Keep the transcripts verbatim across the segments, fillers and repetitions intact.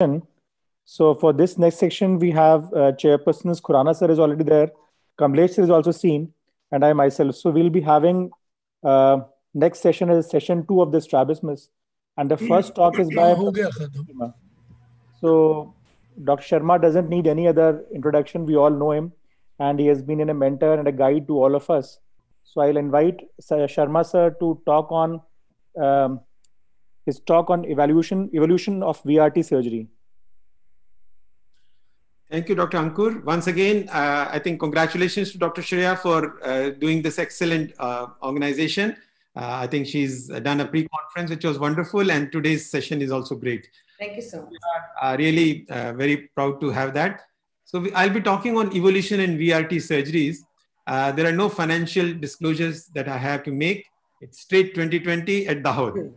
So for this next section, we have uh, chairpersons Khurana sir is already there, Kamlesh sir is also seen, and I myself. So we'll be having uh, next session is session two of the strabismus, and the first talk is by Sharma. So Doctor Sharma doesn't need any other introduction. We all know him, and he has been in a mentor and a guide to all of us. So I'll invite Sharma sir to talk on um, his talk on evolution evolution of V R T surgery. Thank you, Doctor Ankur. Once again, uh, I think congratulations to Doctor Shreya for uh, doing this excellent uh, organization. Uh, I think she's done a pre-conference, which was wonderful, and today's session is also great. Thank you so much. We are uh, really uh, very proud to have that. So we, I'll be talking on evolution in V R T surgeries. Uh, there are no financial disclosures that I have to make. It's straight twenty twenty at Dahod.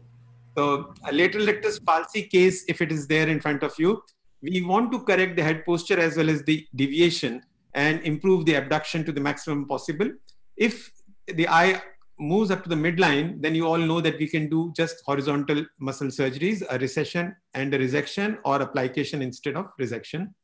So a lateral rectus palsy case, if it is there in front of you, we want to correct the head posture as well as the deviation and improve the abduction to the maximum possible. If the eye moves up to the midline, then you all know that we can do just horizontal muscle surgeries, a recession and a resection, or application instead of resection.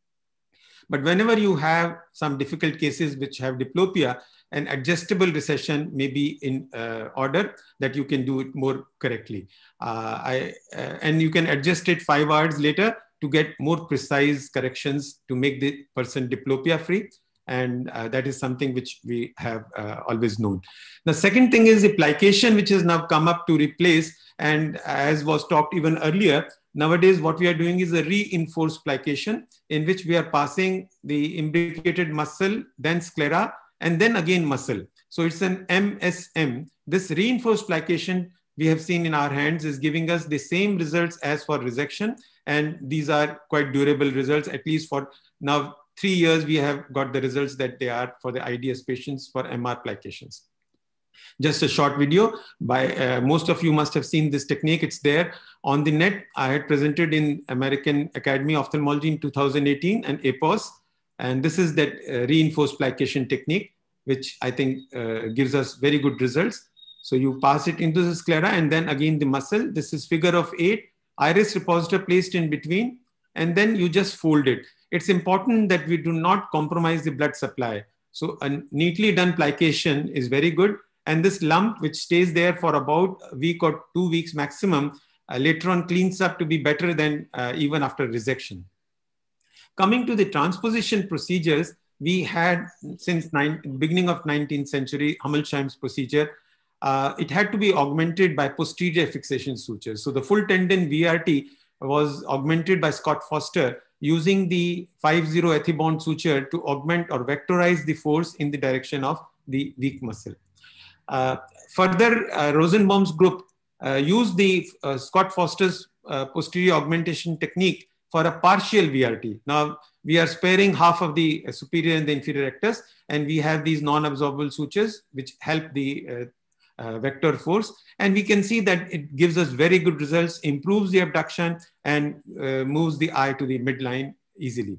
But whenever you have some difficult cases which have diplopia, an adjustable recession may be in uh, order that you can do it more correctly. Uh, I, uh, and you can adjust it five hours later to get more precise corrections to make the person diplopia free. And uh, that is something which we have uh, always known. The second thing is application, which has now come up to replace. And as was talked even earlier, nowadays what we are doing is a reinforced plication in which we are passing the imbricated muscle, then sclera, and then again muscle. So it's an M S M. This reinforced plication we have seen in our hands is giving us the same results as for resection. And these are quite durable results, at least for now three years, we have got the results that they are for the I D S patients for M R plications. Just a short video by uh, most of you must have seen this technique. It's there on the net. I had presented in American Academy of Ophthalmology in two thousand eighteen and A P O S. And this is that uh, reinforced plication technique, which I think uh, gives us very good results. So you pass it into the sclera and then again the muscle. This is figure of eight, iris repositor placed in between, and then you just fold it. It's important that we do not compromise the blood supply. So a neatly done plication is very good. And this lump, which stays there for about a week or two weeks maximum, uh, later on cleans up to be better than uh, even after resection. Coming to the transposition procedures, we had since nine, beginning of nineteenth century, Hammersheim's procedure. Uh, it had to be augmented by posterior fixation sutures. So the full tendon V R T was augmented by Scott Foster using the five zero ethibond suture to augment or vectorize the force in the direction of the weak muscle. Uh, further, uh, Rosenbaum's group uh, used the uh, Scott Foster's uh, posterior augmentation technique for a partial V R T. Now, we are sparing half of the uh, superior and the inferior rectus, and we have these non-absorbable sutures which help the uh, uh, vector force. And we can see that it gives us very good results, improves the abduction, and uh, moves the eye to the midline easily.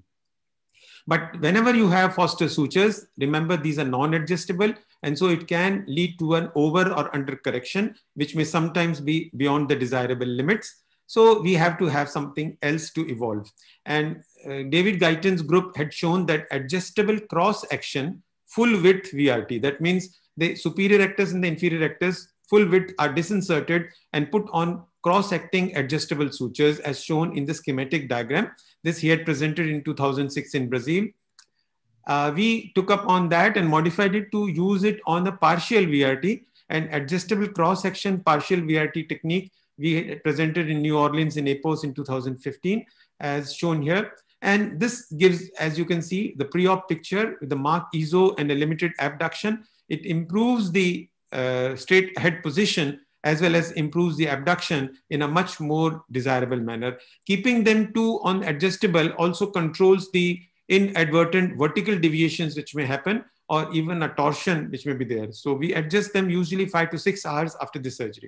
But whenever you have Foster sutures, remember these are non-adjustable, and so it can lead to an over or under correction, which may sometimes be beyond the desirable limits. So we have to have something else to evolve. And uh, David Guyton's group had shown that adjustable cross-action, full width V R T, that means the superior rectus and the inferior rectus, full width are disinserted and put on cross-acting adjustable sutures as shown in the schematic diagram. This he had presented in two thousand six in Brazil. Uh, we took up on that and modified it to use it on a partial V R T, and adjustable cross-section partial V R T technique we presented in New Orleans in A P O S in two thousand fifteen as shown here. And this gives, as you can see, the pre-op picture with the marked E S O and a limited abduction. It improves the uh, straight head position as well as improves the abduction in a much more desirable manner. Keeping them two on adjustable also controls the inadvertent vertical deviations which may happen, or even a torsion which may be there. So we adjust them usually five to six hours after the surgery.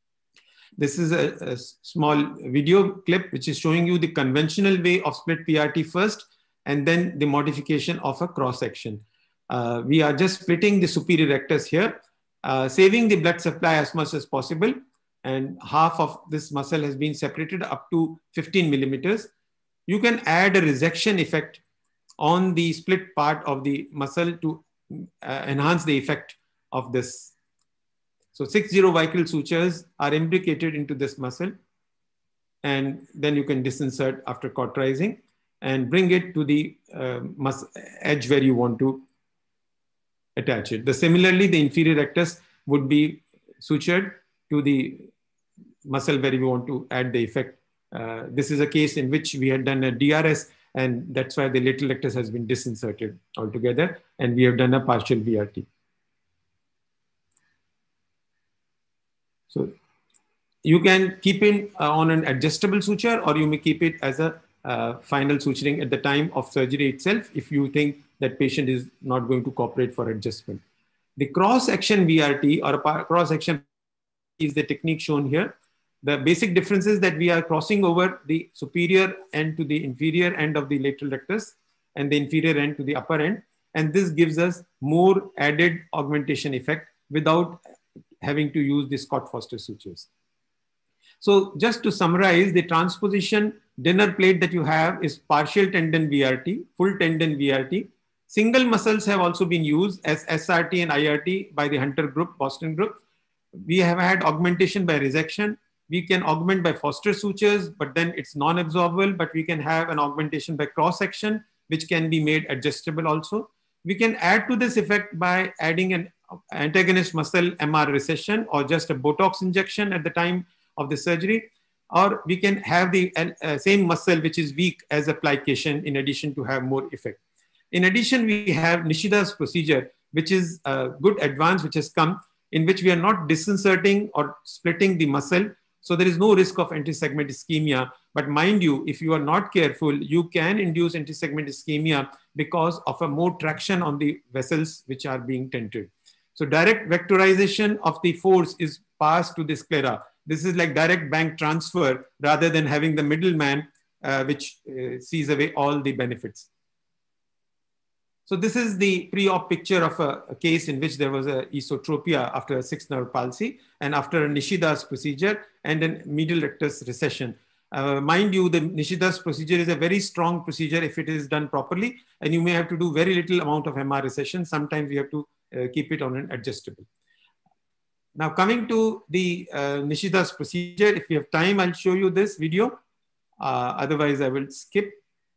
This is a, a small video clip which is showing you the conventional way of split P R T first, and then the modification of a cross section. Uh, we are just splitting the superior rectus here, uh, saving the blood supply as much as possible. And half of this muscle has been separated up to fifteen millimeters. You can add a resection effect on the split part of the muscle to uh, enhance the effect of this. So six zero Weichel sutures are imbricated into this muscle, and then you can disinsert after cauterizing and bring it to the uh, edge where you want to attach it. The, similarly, the inferior rectus would be sutured to the muscle where you want to add the effect. Uh, this is a case in which we had done a D R S, and that's why the lateral rectus has been disinserted altogether, and we have done a partial V R T. So you can keep it uh, on an adjustable suture, or you may keep it as a uh, final suturing at the time of surgery itself if you think that patient is not going to cooperate for adjustment. The cross-section V R T or a cross-section is the technique shown here. The basic difference is that we are crossing over the superior end to the inferior end of the lateral rectus and the inferior end to the upper end. And this gives us more added augmentation effect without having to use the Scott-Foster sutures. So just to summarize, the transposition dinner plate that you have is partial tendon V R T, full tendon V R T. Single muscles have also been used as S R T and I R T by the Hunter group, Boston group. We have had augmentation by resection. We can augment by Foster sutures, but then it's non-absorbable, but we can have an augmentation by cross-section, which can be made adjustable also. We can add to this effect by adding an antagonist muscle M R recession or just a Botox injection at the time of the surgery, or we can have the uh, same muscle which is weak as a plication in addition to have more effect. In addition, we have Nishida's procedure, which is a good advance which has come, in which we are not disinserting or splitting the muscle. So there is no risk of anti-segment ischemia. But mind you, if you are not careful, you can induce anti-segment ischemia because of a more traction on the vessels which are being tented. So direct vectorization of the force is passed to the sclera. This is like direct bank transfer rather than having the middleman uh, which uh, sees away all the benefits. So this is the pre-op picture of a, a case in which there was a esotropia after a sixth nerve palsy and after a Nishida's procedure and a medial rectus recession. Uh, mind you, the Nishida's procedure is a very strong procedure if it is done properly, and you may have to do very little amount of M R recession. Sometimes you have to uh, keep it on an adjustable. Now coming to the uh, Nishida's procedure, if you have time, I'll show you this video. Uh, otherwise, I will skip.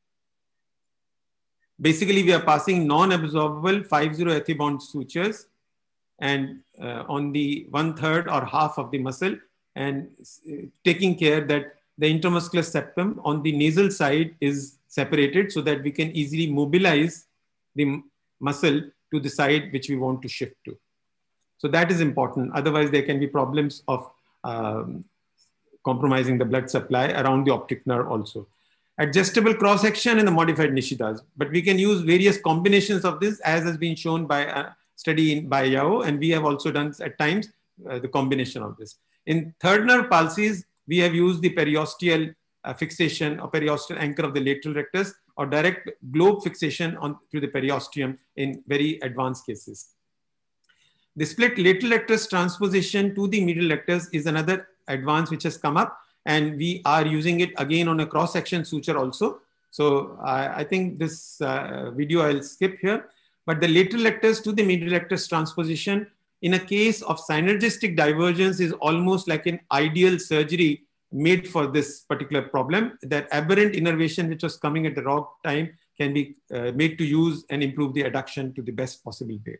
Basically, we are passing non-absorbable five zero ethibond sutures and uh, on the one third or half of the muscle, and uh, taking care that the intramuscular septum on the nasal side is separated so that we can easily mobilize the muscle to the side which we want to shift to. So that is important. Otherwise, there can be problems of um, compromising the blood supply around the optic nerve also. Adjustable cross-section and the modified Nishidas. But we can use various combinations of this, as has been shown by a study in, by Yao, and we have also done at times uh, the combination of this. In third nerve palsies, we have used the periosteal uh, fixation or periosteal anchor of the lateral rectus or direct globe fixation on through the periosteum in very advanced cases. The split lateral rectus transposition to the medial rectus is another advance which has come up, and we are using it again on a cross-section suture also. So I, I think this uh, video I'll skip here, but the lateral rectus to the medial rectus transposition in a case of synergistic divergence is almost like an ideal surgery made for this particular problem. That aberrant innervation which was coming at the wrong time can be uh, made to use and improve the adduction to the best possible way.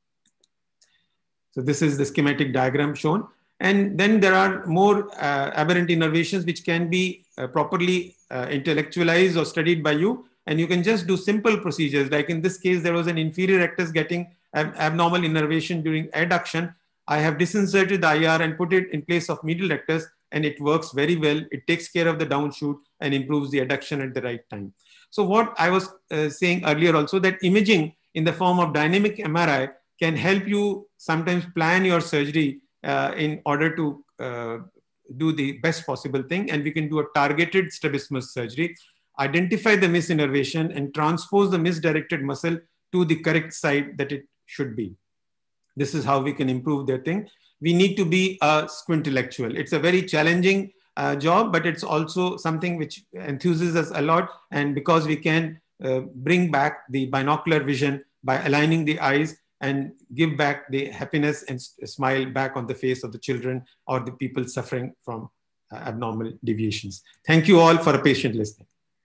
So this is the schematic diagram shown. And then there are more uh, aberrant innervations which can be uh, properly uh, intellectualized or studied by you. And you can just do simple procedures. Like in this case, there was an inferior rectus getting ab abnormal innervation during adduction. I have disinserted the I R and put it in place of medial rectus, and it works very well. It takes care of the downshoot and improves the adduction at the right time. So what I was uh, saying earlier also, that imaging in the form of dynamic M R I can help you sometimes plan your surgery Uh, in order to uh, do the best possible thing. And we can do a targeted strabismus surgery, identify the misinnervation and transpose the misdirected muscle to the correct side that it should be. This is how we can improve their thing. We need to be a squintellectual. It's a very challenging uh, job, but it's also something which enthuses us a lot. And because we can uh, bring back the binocular vision by aligning the eyes and give back the happiness and smile back on the face of the children or the people suffering from uh, abnormal deviations. Thank you all for a patient listening.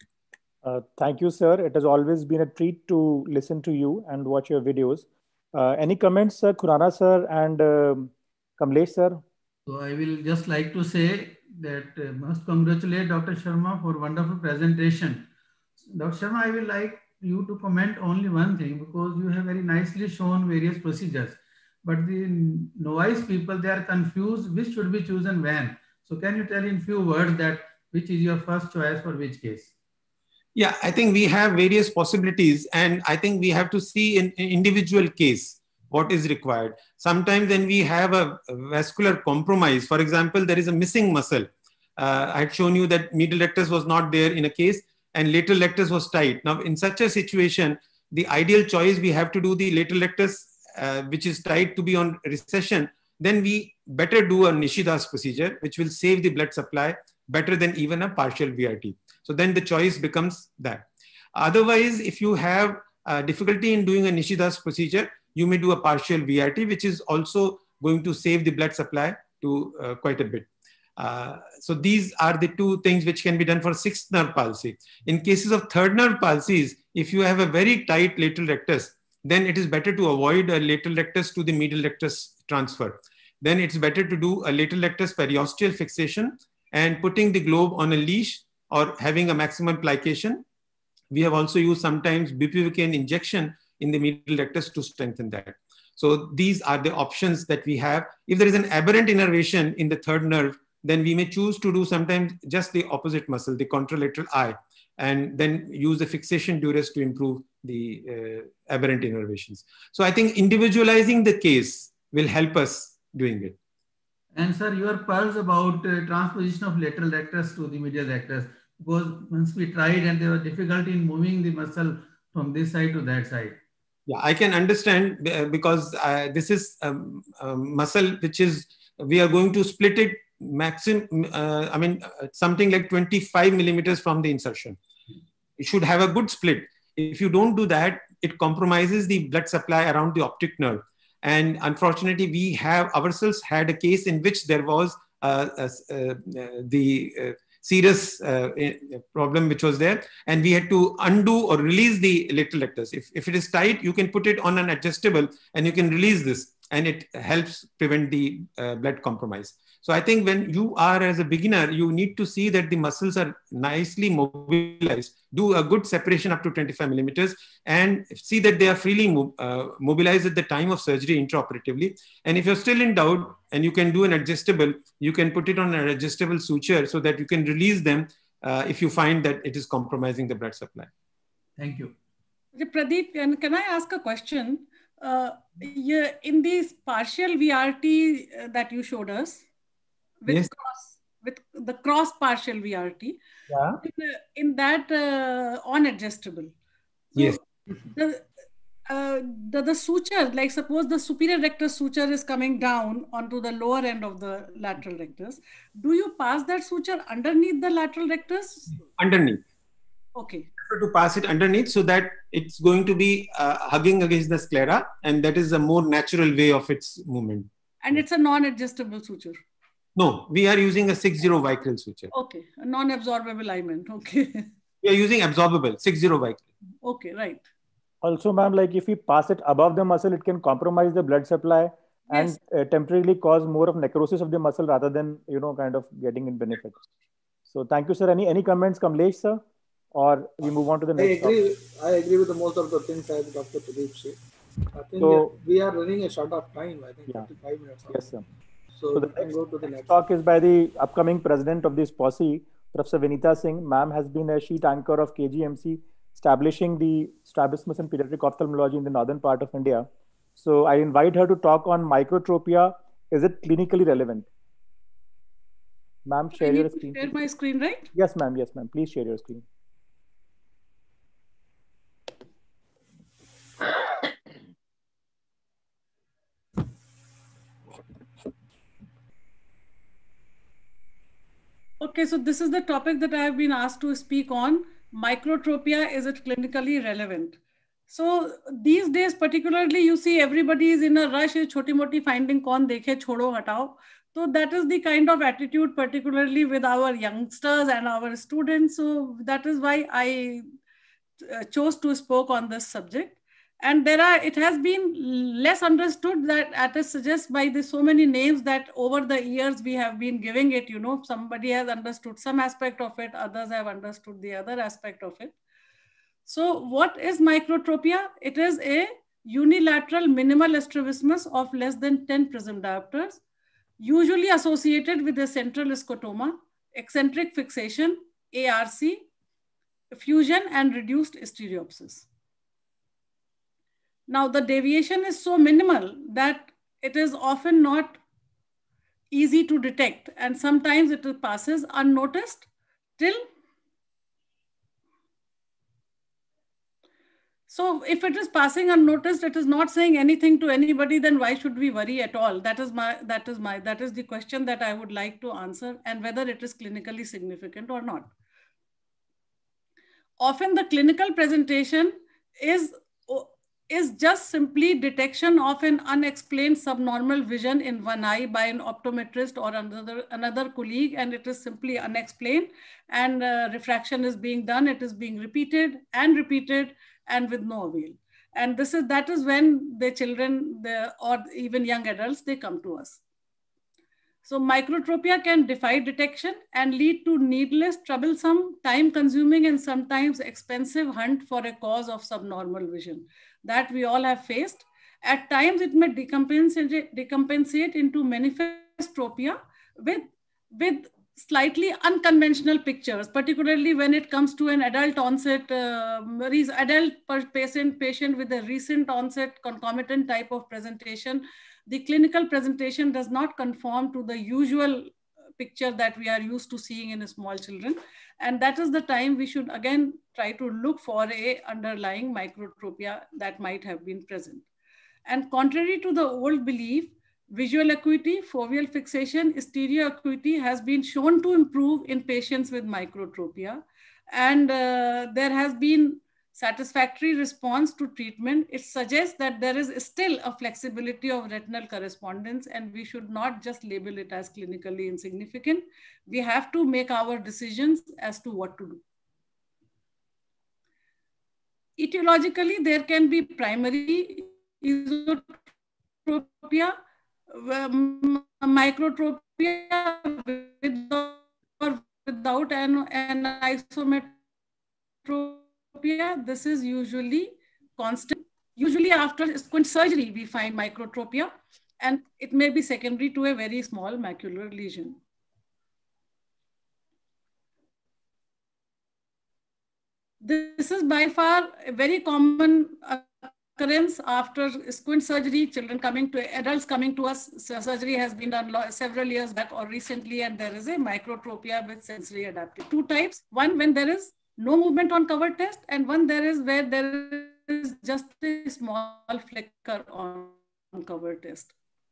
Uh, thank you, sir. It has always been a treat to listen to you and watch your videos. Uh, any comments, sir, Khurana sir and um Kamlesh sir? So I will just like to say that uh, must congratulate Doctor Sharma for wonderful presentation. Doctor Sharma, I will like you to comment only one thing, because you have very nicely shown various procedures, but the novice people, they are confused which should be chosen when. So can you tell in few words that which is your first choice for which case? Yeah, I think we have various possibilities, and I think we have to see in, in individual case what is required. Sometimes when we have a vascular compromise, for example, there is a missing muscle. Uh, I had shown you that medial rectus was not there in a case and lateral rectus was tight. Now, in such a situation, the ideal choice, we have to do the lateral rectus, uh, which is tight, to be on recession. Then we better do a Nishidas procedure, which will save the blood supply better than even a partial V R T. So then the choice becomes that. Otherwise, if you have uh, difficulty in doing a Nishidas procedure, you may do a partial V R T, which is also going to save the blood supply to uh, quite a bit. Uh, so these are the two things which can be done for sixth nerve palsy. In cases of third nerve palsies, if you have a very tight lateral rectus, then it is better to avoid a lateral rectus to the medial rectus transfer. Then it's better to do a lateral rectus periosteal fixation and putting the globe on a leash or having a maximum plication. We have also used sometimes bupivacaine injection in the medial rectus to strengthen that. So these are the options that we have. If there is an aberrant innervation in the third nerve, then we may choose to do sometimes just the opposite muscle, the contralateral eye, and then use the fixation duress to improve the uh, aberrant innervations. So I think individualizing the case will help us doing it. And sir, your pearls about uh, transposition of lateral rectus to the medial rectus, because once we tried and there was difficulty in moving the muscle from this side to that side. Yeah, I can understand, because uh, this is a, a muscle which is, we are going to split it maximum, uh, I mean, uh, something like twenty-five millimeters from the insertion. It should have a good split. If you don't do that, it compromises the blood supply around the optic nerve. And unfortunately, we have ourselves had a case in which there was uh, uh, uh, the uh, serious uh, problem which was there, and we had to undo or release the lateral rectus. If, if it is tight, you can put it on an adjustable and you can release this, and it helps prevent the uh, blood compromise. So I think when you are as a beginner, you need to see that the muscles are nicely mobilized, do a good separation up to twenty-five millimeters, and see that they are freely mo uh, mobilized at the time of surgery intraoperatively. And if you're still in doubt and you can do an adjustable, you can put it on an adjustable suture so that you can release them uh, if you find that it is compromising the blood supply. Thank you. Pradeep, can, can I ask a question? Uh, yeah, in this partial V R T uh, that you showed us, with, yes. cross, with the cross partial V R T, yeah. in, in that uh, on adjustable. So yes. The, uh, the, the suture, like suppose the superior rectus suture is coming down onto the lower end of the lateral rectus, do you pass that suture underneath the lateral rectus? Underneath. Okay. To pass it underneath so that it's going to be uh, hugging against the sclera, and that is a more natural way of its movement. And it's a non-adjustable suture? No, we are using a six zero Vicryl suture. Okay, a non-absorbable alignment. Okay. We are using absorbable six zero Vicryl. Okay, right. Also, ma'am, like if we pass it above the muscle, it can compromise the blood supply and yes. uh, temporarily cause more of necrosis of the muscle rather than, you know, kind of getting in benefit. So thank you, sir. Any, any comments, Kamlesh, sir? Or we move on to the next I agree. topic? I agree with the most of the things that Doctor Pradeep said. I think so, we are running a short of time. I think yeah. fifty-five minutes. Yes, sir. So, so the we can next, go to the next next talk is by the upcoming president of this posse, Professor Vinita Singh. Ma'am has been a sheet anchor of K G M C, establishing the strabismus and pediatric ophthalmology in the northern part of India. So I invite her to talk on microtropia. Is it clinically relevant? Ma'am, share your screen. Share my screen, right? Yes, ma'am. Yes, ma'am. Please share your screen. Okay, so this is the topic that I have been asked to speak on. Microtropia, is it clinically relevant? So these days, particularly, you see everybody is in a rush. Choti moti finding kaun dekhe, chodo hatao. So that is the kind of attitude, particularly with our youngsters and our students. So that is why I chose to speak on this subject. And there are, it has been less understood that at is suggests by the so many names that over the years we have been giving it, you know, somebody has understood some aspect of it, others have understood the other aspect of it. So what is microtropia? It is a unilateral minimal strabismus of less than ten prism diopters, usually associated with a central scotoma, eccentric fixation, A R C, fusion and reduced stereopsis. Now the deviation is so minimal that it is often not easy to detect, and sometimes it passes unnoticed till. So if it is passing unnoticed, it is not saying anything to anybody, then why should we worry at all? That is my, that is my, that is the question that I would like to answer, and whether it is clinically significant or not. Often the clinical presentation is, is just simply detection of an unexplained subnormal vision in one eye by an optometrist or another, another colleague, and it is simply unexplained, and uh, refraction is being done, it is being repeated and repeated and with no avail. And this is, that is when the children the, or even young adults, they come to us. So microtropia can defy detection and lead to needless, troublesome, time-consuming, and sometimes expensive hunt for a cause of subnormal vision that we all have faced. At times, it may decompensate, decompensate into manifestropia with, with slightly unconventional pictures, particularly when it comes to an adult onset, uh, adult patient, patient with a recent onset concomitant type of presentation. The clinical presentation does not conform to the usual picture that we are used to seeing in small children. And that is the time we should again try to look for a underlying microtropia that might have been present. And contrary to the old belief, visual acuity, foveal fixation, stereo acuity has been shown to improve in patients with microtropia. And uh, there has been satisfactory response to treatment. It suggests that there is still a flexibility of retinal correspondence, and we should not just label it as clinically insignificant. We have to make our decisions as to what to do. Etiologically, there can be primary esotropia, um, microtropia with or without an, an isometropia. This is usually constant. Usually after squint surgery, we find microtropia, and it may be secondary to a very small macular lesion. This is by far a very common occurrence after squint surgery, children coming to, adults coming to us, surgery has been done several years back or recently, and there is a microtropia with sensory adaptive. Two types, one when there is no movement on cover test, and one there is where there is just a small flicker on cover test.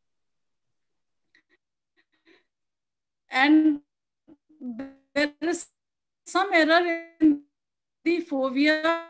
And there is some error in the fovea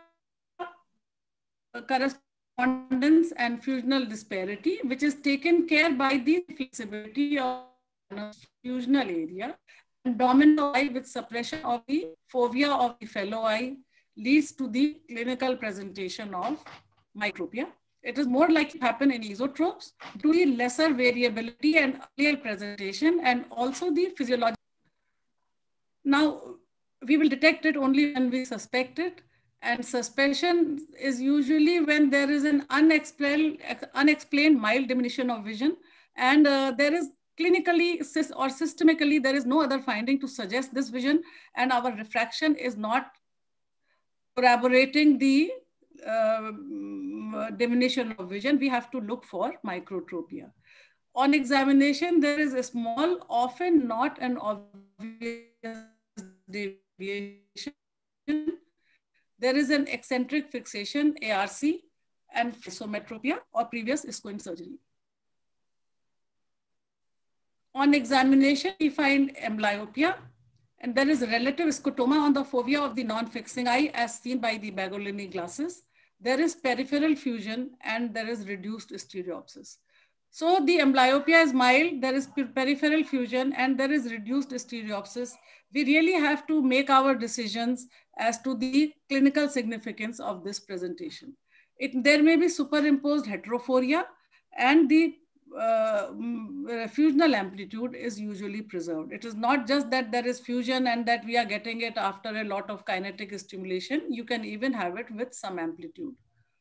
correspondence and fusional disparity, which is taken care by the flexibility of the fusional area. And domino eye with suppression of the fovea of the fellow eye leads to the clinical presentation of microtropia. It is more likely to happen in esotropes due to the lesser variability and earlier presentation, and also the physiological. Now, we will detect it only when we suspect it. And suspicion is usually when there is an unexplained, unexplained mild diminution of vision, and uh, there is clinically or systemically, there is no other finding to suggest this vision, and our refraction is not corroborating the uh, diminution of vision. We have to look for microtropia. On examination, there is a small, often not an obvious deviation. There is an eccentric fixation, A R C, and isometropia or previous squint surgery. On examination, we find amblyopia, And there is relative scotoma on the fovea of the non-fixing eye as seen by the Bagolini glasses. There is peripheral fusion and there is reduced stereopsis. So the amblyopia is mild, there is peripheral fusion and there is reduced stereopsis. We really have to make our decisions as to the clinical significance of this presentation. It, there may be superimposed heterophoria and the uh, fusional amplitude is usually preserved. It is not just that there is fusion and that we are getting it after a lot of kinetic stimulation. You can even have it with some amplitude.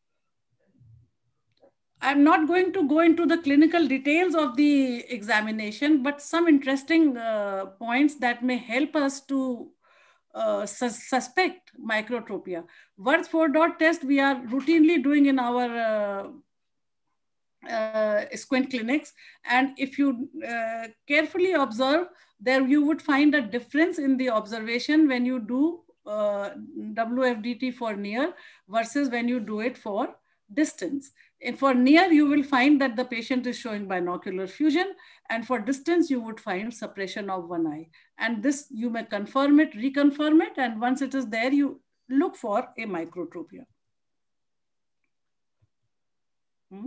I'm not going to go into the clinical details of the examination, but some interesting uh, points that may help us to uh, su suspect microtropia. Wirth four dot test we are routinely doing in our uh, uh, squint clinics. And if you uh, carefully observe, there you would find a difference in the observation when you do uh, W F D T for near versus when you do it for distance. And for near, you will find that the patient is showing binocular fusion, and for distance, you would find suppression of one eye. And this, you may confirm it, reconfirm it, and once it is there, you look for a microtropia. Hmm?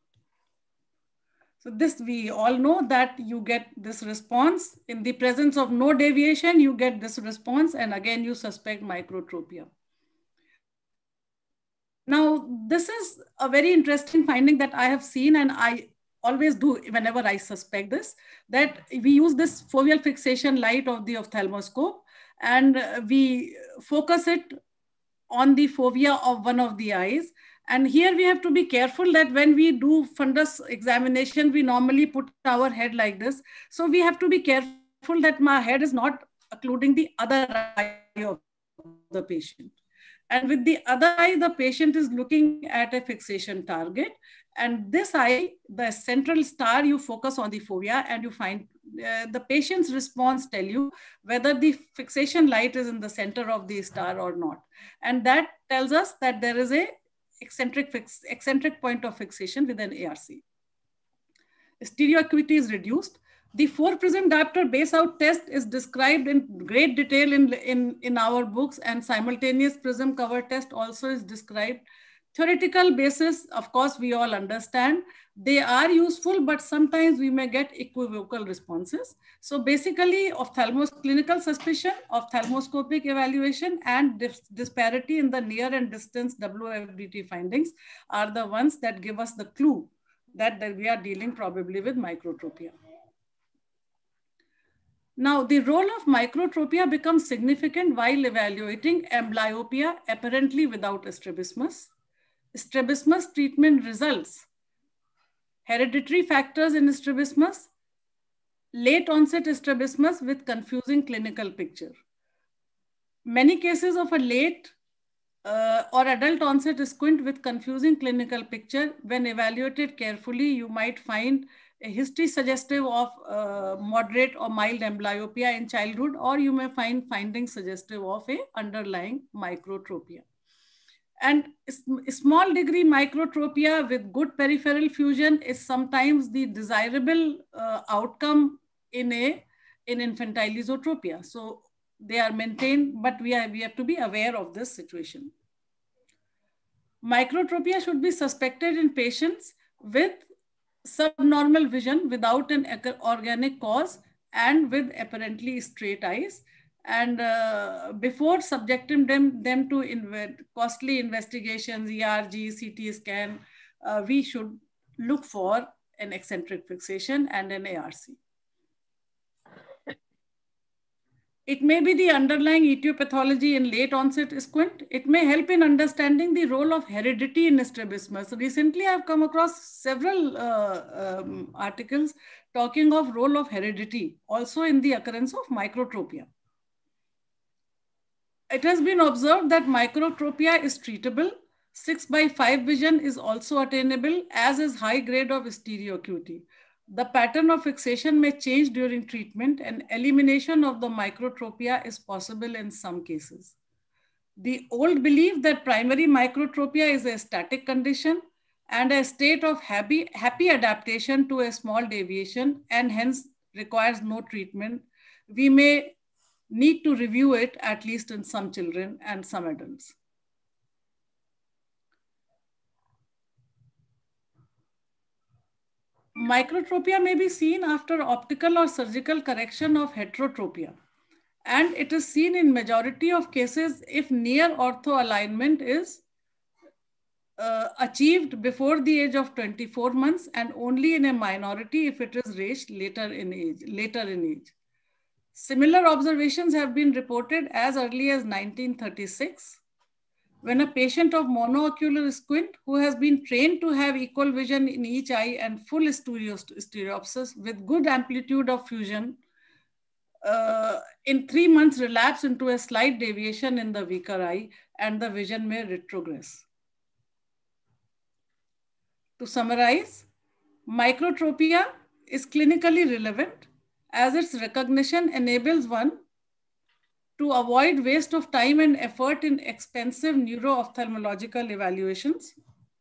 So this, we all know that you get this response. In the presence of no deviation, you get this response, and again, you suspect microtropia. Now, this is a very interesting finding that I have seen, and I always do whenever I suspect this, that we use this foveal fixation light of the ophthalmoscope, and we focus it on the fovea of one of the eyes. And here we have to be careful that when we do fundus examination, we normally put our head like this. So we have to be careful that my head is not occluding the other eye of the patient. And with the other eye, the patient is looking at a fixation target. And this eye, the central star, you focus on the fovea and you find uh, the patient's response tell you whether the fixation light is in the center of the star or not. And that tells us that there is a eccentric, fix, eccentric point of fixation with an A R C. Stereo acuity is reduced. The four prism diopter base out test is described in great detail in, in, in our books, and simultaneous prism cover test also is described. Theoretical basis, of course, we all understand. They are useful, but sometimes we may get equivocal responses. So basically, ophthalmos clinical suspicion, ophthalmoscopic evaluation, and dis disparity in the near and distance W F D T findings are the ones that give us the clue that, that we are dealing probably with microtropia. Now, the role of microtropia becomes significant while evaluating amblyopia apparently without strabismus. Strabismus treatment results: hereditary factors in strabismus, late onset strabismus with confusing clinical picture. Many cases of a late uh, or adult onset squint with confusing clinical picture, when evaluated carefully, you might find a history suggestive of uh, moderate or mild amblyopia in childhood, or you may find findings suggestive of a underlying microtropia. And small degree microtropia with good peripheral fusion is sometimes the desirable uh, outcome in a in infantile esotropia. So they are maintained, but we, are, we have to be aware of this situation. Microtropia should be suspected in patients with subnormal vision without an organic cause and with apparently straight eyes. And uh, before subjecting them, them to inv costly investigations, E R G, C T scan, uh, we should look for an eccentric fixation and an A R C. It may be the underlying etiopathology in late onset squint. It may help in understanding the role of heredity in strabismus. Recently, I've come across several uh, um, articles talking of role of heredity also in the occurrence of microtropia. It has been observed that microtropia is treatable. six by five vision is also attainable, as is high grade of stereo acuity. The pattern of fixation may change during treatment, and elimination of the microtropia is possible in some cases. The old belief that primary microtropia is a static condition and a state of happy, happy adaptation to a small deviation and hence requires no treatment, we may need to review it at least in some children and some adults. Microtropia may be seen after optical or surgical correction of heterotropia, and it is seen in majority of cases if near ortho alignment is uh, achieved before the age of twenty-four months, and only in a minority if it is reached later in age. Later in age. Similar observations have been reported as early as nineteen thirty-six, when a patient of monoocular squint who has been trained to have equal vision in each eye and full stereopsis with good amplitude of fusion, uh, in three months relapse into a slight deviation in the weaker eye, and the vision may retrogress. To summarize, microtropia is clinically relevant as its recognition enables one to avoid waste of time and effort in expensive neuro-ophthalmological evaluations,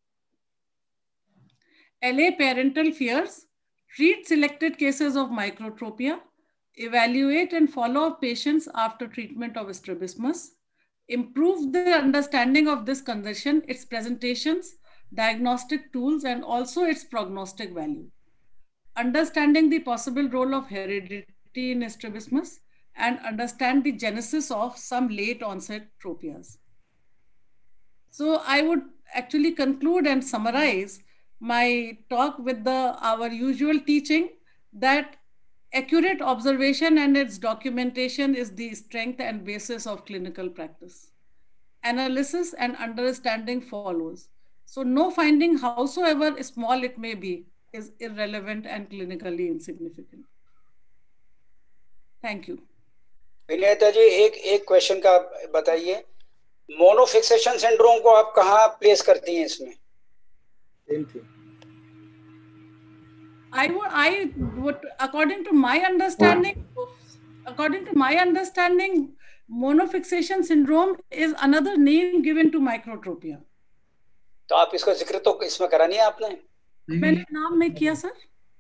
allay parental fears, treat selected cases of microtropia, evaluate and follow up patients after treatment of strabismus, improve the understanding of this condition, its presentations, diagnostic tools, and also its prognostic value. Understanding the possible role of heredity in strabismus, and understand the genesis of some late onset tropias. So I would actually conclude and summarize my talk with the, our usual teaching that accurate observation and its documentation is the strength and basis of clinical practice. Analysis and understanding follows. So no finding, howsoever small it may be, is irrelevant and clinically insignificant. Thank you. Vinita जी, एक एक question का बताइए, मोनोफिक्सेशन syndrome को आप कहाँ place करती हैं इसमें? Same thing. I would, I would, according to my understanding, according to my understanding, monofixation syndrome is another name given to microtropia. तो आप इसको जिक्र तो इसमें करा नहीं आपने? मैंने नाम में किया सर,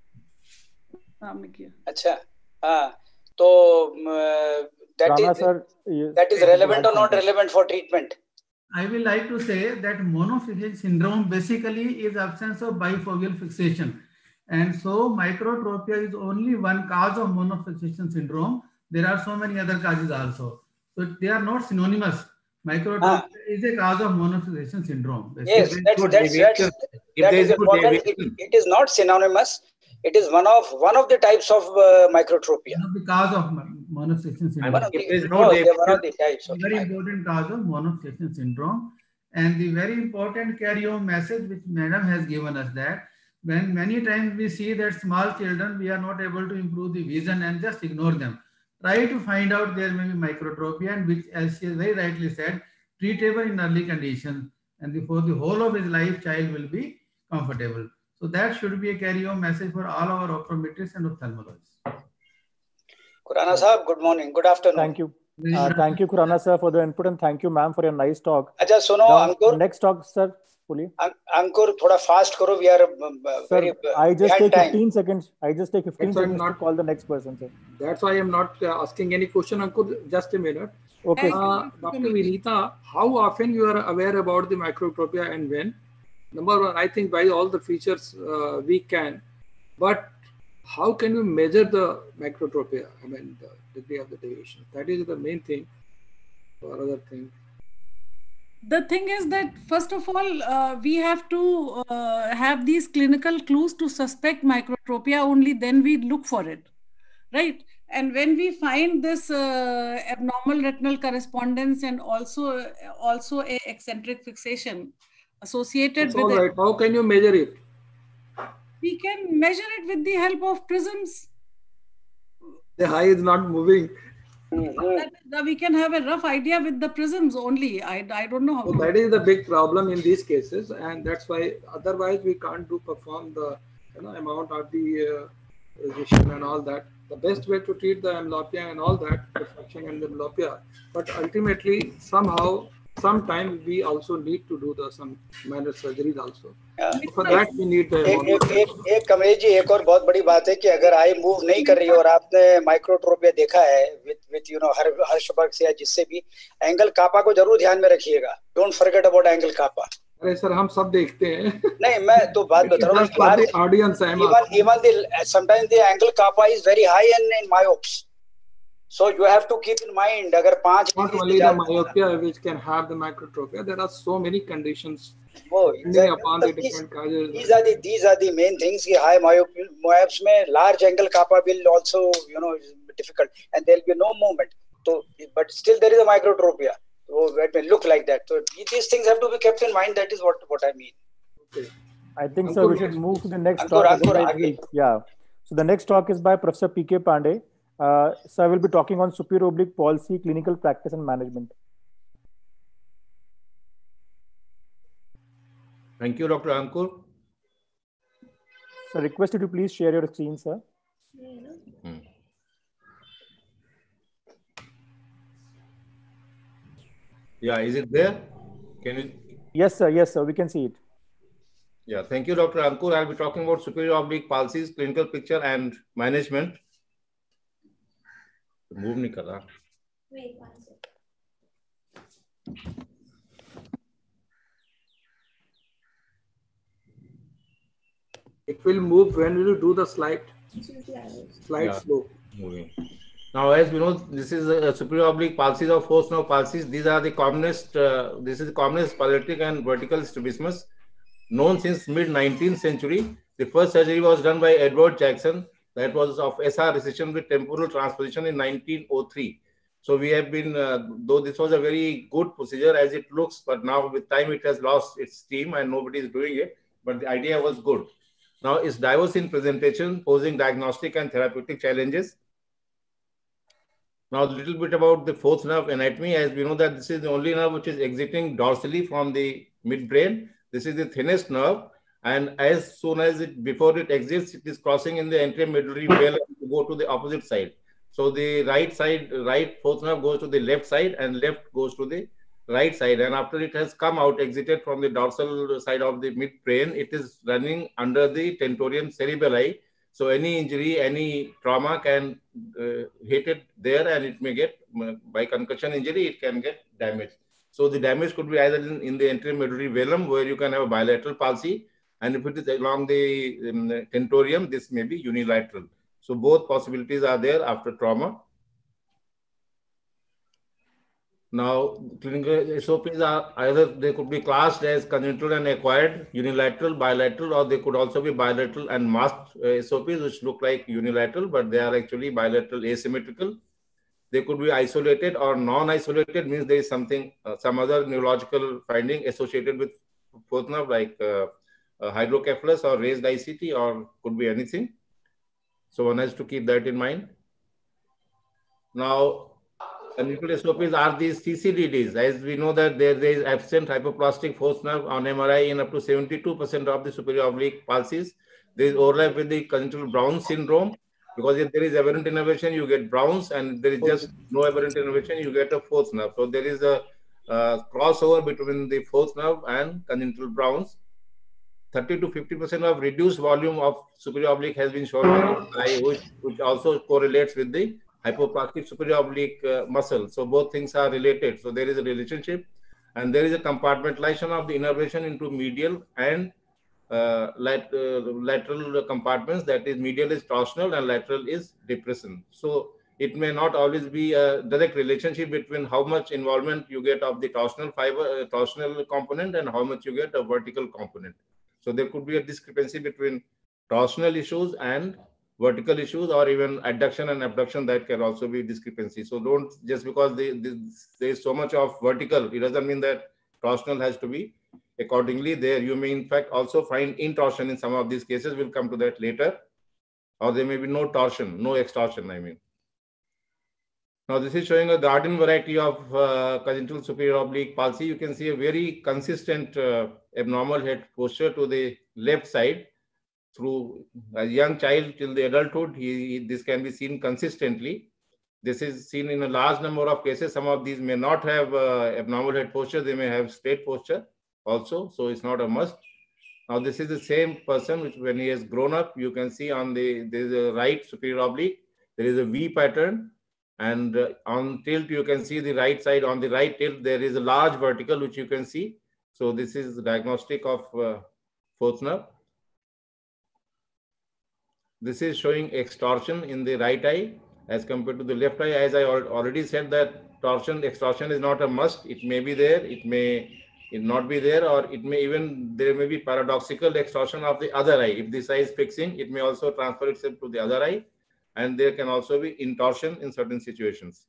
नाम में किया. अच्छा, हाँ, तो uh, that Rana is sir, yes, that is relevant or not relevant for treatment? I will like to say that monofixation syndrome basically is absence of bifoveal fixation. And so microtropia is only one cause of monofixation syndrome. There are so many other causes also. So they are not synonymous. Microtropia ah. is a cause of monofixation syndrome. Basically. Yes, that's, that's, that's, that is important. It, it is not synonymous. It is one of one of the types of uh, microtropia. One of the cause of monofixation syndrome. One of the, no, one of the types of very important cause of monofixation syndrome. And the very important carry-home message which Madam has given us, that when many times we see that small children, we are not able to improve the vision and just ignore them. Try to find out there may be microtropia, and which, as she very rightly said, treatable in early conditions, and for the whole of his life, child will be comfortable. So that should be a carry-home message for all our optometrists and ophthalmologists. Khurana sahab, good morning, good afternoon. Thank you. Uh, thank you, Khurana sir, for the input, and thank you, ma'am, for your nice talk. Acha, suno, Ankur. Next talk, sir. Ankur, thoda fast karo. We are uh, sir, very uh, I just take time. fifteen seconds. I just take fifteen That's seconds not, to call the next person, sir. That's why I am not uh, asking any question, Ankur. Just a minute. Okay. Uh, Doctor Vinita, how often you are aware about the microtropia and when? Number one, I think by all the features uh, we can, but how can we measure the microtropia? I mean, the degree of the deviation. That is the main thing. Or other thing. The thing is that, first of all, uh, we have to uh, have these clinical clues to suspect microtropia. Only then we look for it, right? And when we find this uh, abnormal retinal correspondence and also also a eccentric fixation associated That's with all it, right. How can you measure it? we can measure it with the help of prisms. The eye is not moving. Mm-hmm. that, that we can have a rough idea with the prisms only. I, I don't know how. So that is the big problem in these cases, and that's why otherwise we can't do perform the you know amount of the uh, resolution and all that. The best way to treat the amblyopia and all that, refraction and amblyopia, but ultimately somehow sometimes we also need to do the some minor surgeries also. Yeah. For that we need the एक एक एक एक कमलेश जी, एक और बहुत बड़ी बात है कि अगर आई मूव नहीं कर रही है और आपने माइक्रोट्रोपिया देखा है with with you know Hirschberg से या जिससे भी, एंगल कापा को जरूर ध्यान में रखिएगा. Don't forget about angle kappa. अरे सर हम सब देखते हैं. नहीं, मैं तो बात बता रहा हूँ. ऑडियंस है. Even even the sometimes the angle kappa is very high in in myopes. So you have to keep in mind, अगर पांच not only the myopia which can have the microtropia, there are so many conditions. वो upon the different causes. These are the these are the main things. कि high myopia myopes में large angle kappa will also you know difficult and there will be no movement. So but still there is a microtropia. So it may look like that. So these things have to be kept in mind. That is what what I mean. Okay. I think Ankur, so. We should move to the next Ankur, talk. Ankur, Ankur. Yeah. So the next talk is by Professor P K Pandey. Uh, so I will be talking on superior oblique policy, clinical practice, and management. Thank you, Doctor Ankur. So request you to please share your screen, sir. Hmm. Yeah, is it there? Can you? Yes, sir. Yes, sir. We can see it. Yeah, thank you, Doctor Ankur. I'll be talking about superior oblique palsies, clinical picture, and management. Move nahi kar raha. Wait one second. It will move when you do the slide. Slide Yeah. slow. Moving. Now, as we know, this is a superior oblique palsies or forced nerve palsies. These are the commonest. Uh, this is the commonest paralytic and vertical strabismus known since mid nineteenth century. The first surgery was done by Edward Jackson. That was of S R recession with temporal transposition in nineteen oh three. So we have been, uh, though this was a very good procedure as it looks, but now with time it has lost its steam and nobody is doing it. But the idea was good. Now it's diverse in presentation, posing diagnostic and therapeutic challenges. Now a little bit about the fourth nerve anatomy. As we know that this is the only nerve which is exiting dorsally from the midbrain. This is the thinnest nerve. And as soon as it, before it exits, it is crossing in the anterior medullary veil to go to the opposite side. So the right side, right fourth nerve goes to the left side and left goes to the right side. And after it has come out, exited from the dorsal side of the midbrain, it is running under the tentorium cerebelli. So any injury, any trauma can uh, hit it there and it may get, by concussion injury, it can get damaged. So the damage could be either in, in the anterior medullary velum where you can have a bilateral palsy. And if it is along the um, tentorium, this may be unilateral. So both possibilities are there after trauma. Now, clinical S O Ps are either they could be classed as congenital and acquired, unilateral, bilateral, or they could also be bilateral and masked uh, S O Ps, which look like unilateral, but they are actually bilateral asymmetrical. They could be isolated or non-isolated, means there is something, uh, some other neurological finding associated with fourth nerve, like uh, uh, hydrocephalus or raised I C T, or could be anything. So one has to keep that in mind. Now, congenital S O Ps are these C C D Ds. As we know that there, there is absent hypoplastic fourth nerve on M R I in up to seventy-two percent of the superior oblique palsies. There is overlap with the congenital Brown syndrome, because if there is aberrant innervation, you get Browns, and if there is just no aberrant innervation, you get a fourth nerve. So there is a uh, crossover between the fourth nerve and congenital Browns. thirty to fifty percent of reduced volume of superior oblique has been shown by M R I, which, which also correlates with the hypoplastic superior oblique uh, muscle. So both things are related. So there is a relationship, and there is a compartmentalization of the innervation into medial and uh, lat uh, lateral compartments. That is, medial is torsional and lateral is depressant. So it may not always be a direct relationship between how much involvement you get of the torsional fiber, uh, torsional component, and how much you get a vertical component. So there could be a discrepancy between torsional issues and vertical issues, or even adduction and abduction, that can also be discrepancy. So don't, just because they, they, there is so much of vertical, it doesn't mean that torsional has to be accordingly there. You may in fact also find intorsion in some of these cases. We'll come to that later. Or there may be no torsion, no extorsion, I mean. Now this is showing a garden variety of uh, congenital superior oblique palsy. You can see a very consistent uh, abnormal head posture to the left side. Through a young child till the adulthood, he, he, this can be seen consistently. This is seen in a large number of cases. Some of these may not have uh, abnormal head posture. They may have straight posture also. So it's not a must. Now this is the same person which when he has grown up, you can see on the, there is a right superior oblique. There is a V pattern. And uh, on tilt, you can see the right side. On the right tilt, there is a large vertical which you can see. So this is the diagnostic of uh, fourth nerve. This is showing extorsion in the right eye as compared to the left eye. As I already said that torsion, extorsion is not a must. It may be there, it may it not be there, or it may even, there may be paradoxical extorsion of the other eye. If this eye is fixing, it may also transfer itself to the other eye. And there can also be intorsion in certain situations.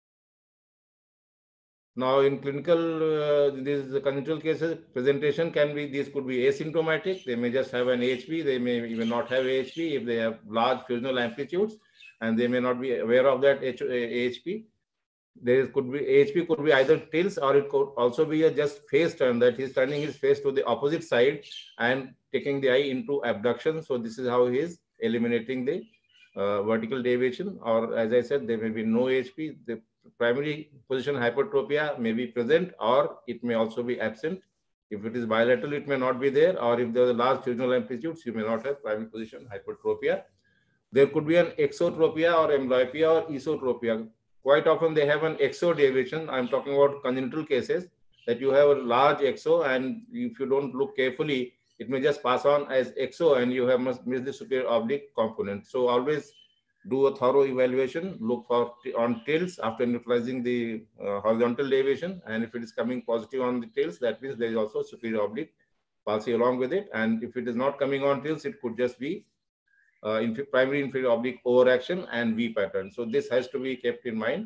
Now in clinical, uh, these congenital cases, presentation can be, these could be asymptomatic. They may just have an A H P. They may even not have A H P if they have large fusional amplitudes, and they may not be aware of that A H P. There could be, A H P could be either tilts, or it could also be a just face turn, that he's turning his face to the opposite side and taking the eye into abduction. So this is how he is eliminating the uh, vertical deviation, or as I said, there may be no A H P. The primary position hypertropia may be present, or it may also be absent. If it is bilateral, it may not be there, or if there are large fusional amplitudes, you may not have primary position hypertropia. There could be an exotropia or amblyopia or esotropia. Quite often they have an exo deviation. I'm talking about congenital cases, that you have a large exo, and if you don't look carefully, it may just pass on as exo, and you have must miss the superior oblique component. So always do a thorough evaluation, look for on tilts after neutralizing the uh, horizontal deviation, and if it is coming positive on the tilts, that means there is also superior oblique palsy along with it. And if it is not coming on tilts, it could just be uh, inf primary inferior oblique overaction and V pattern. So this has to be kept in mind.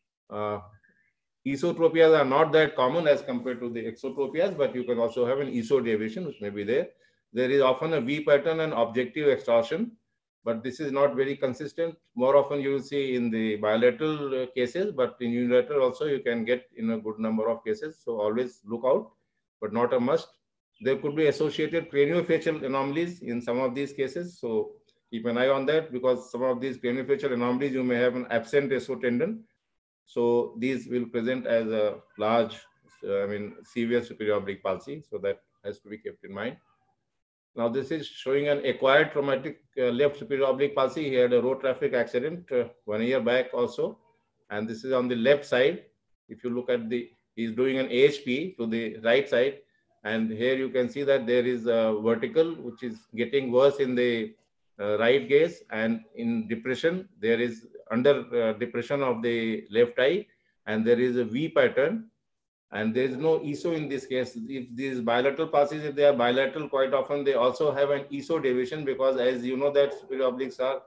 Uh, Esotropias are not that common as compared to the exotropias, but you can also have an eso deviation which may be there. There is often a V pattern and objective extorsion, but this is not very consistent. More often you will see in the bilateral uh, cases, but in unilateral also you can get in a good number of cases. So always look out, but not a must. There could be associated craniofacial anomalies in some of these cases. So keep an eye on that, because some of these craniofacial anomalies, you may have an absent esotendon. So these will present as a large, uh, I mean, severe superior oblique palsy. So that has to be kept in mind. Now this is showing an acquired traumatic uh, left superior oblique palsy. He had a road traffic accident uh, one year back also. And this is on the left side. If you look at the, he's doing an A H P to the right side. And here you can see that there is a vertical, which is getting worse in the uh, right gaze, and in depression, there is under uh, depression of the left eye, and there is a V pattern, and there is no eso in this case. If these bilateral palsies, if they are bilateral, quite often they also have an eso deviation, because as you know that superior obliques are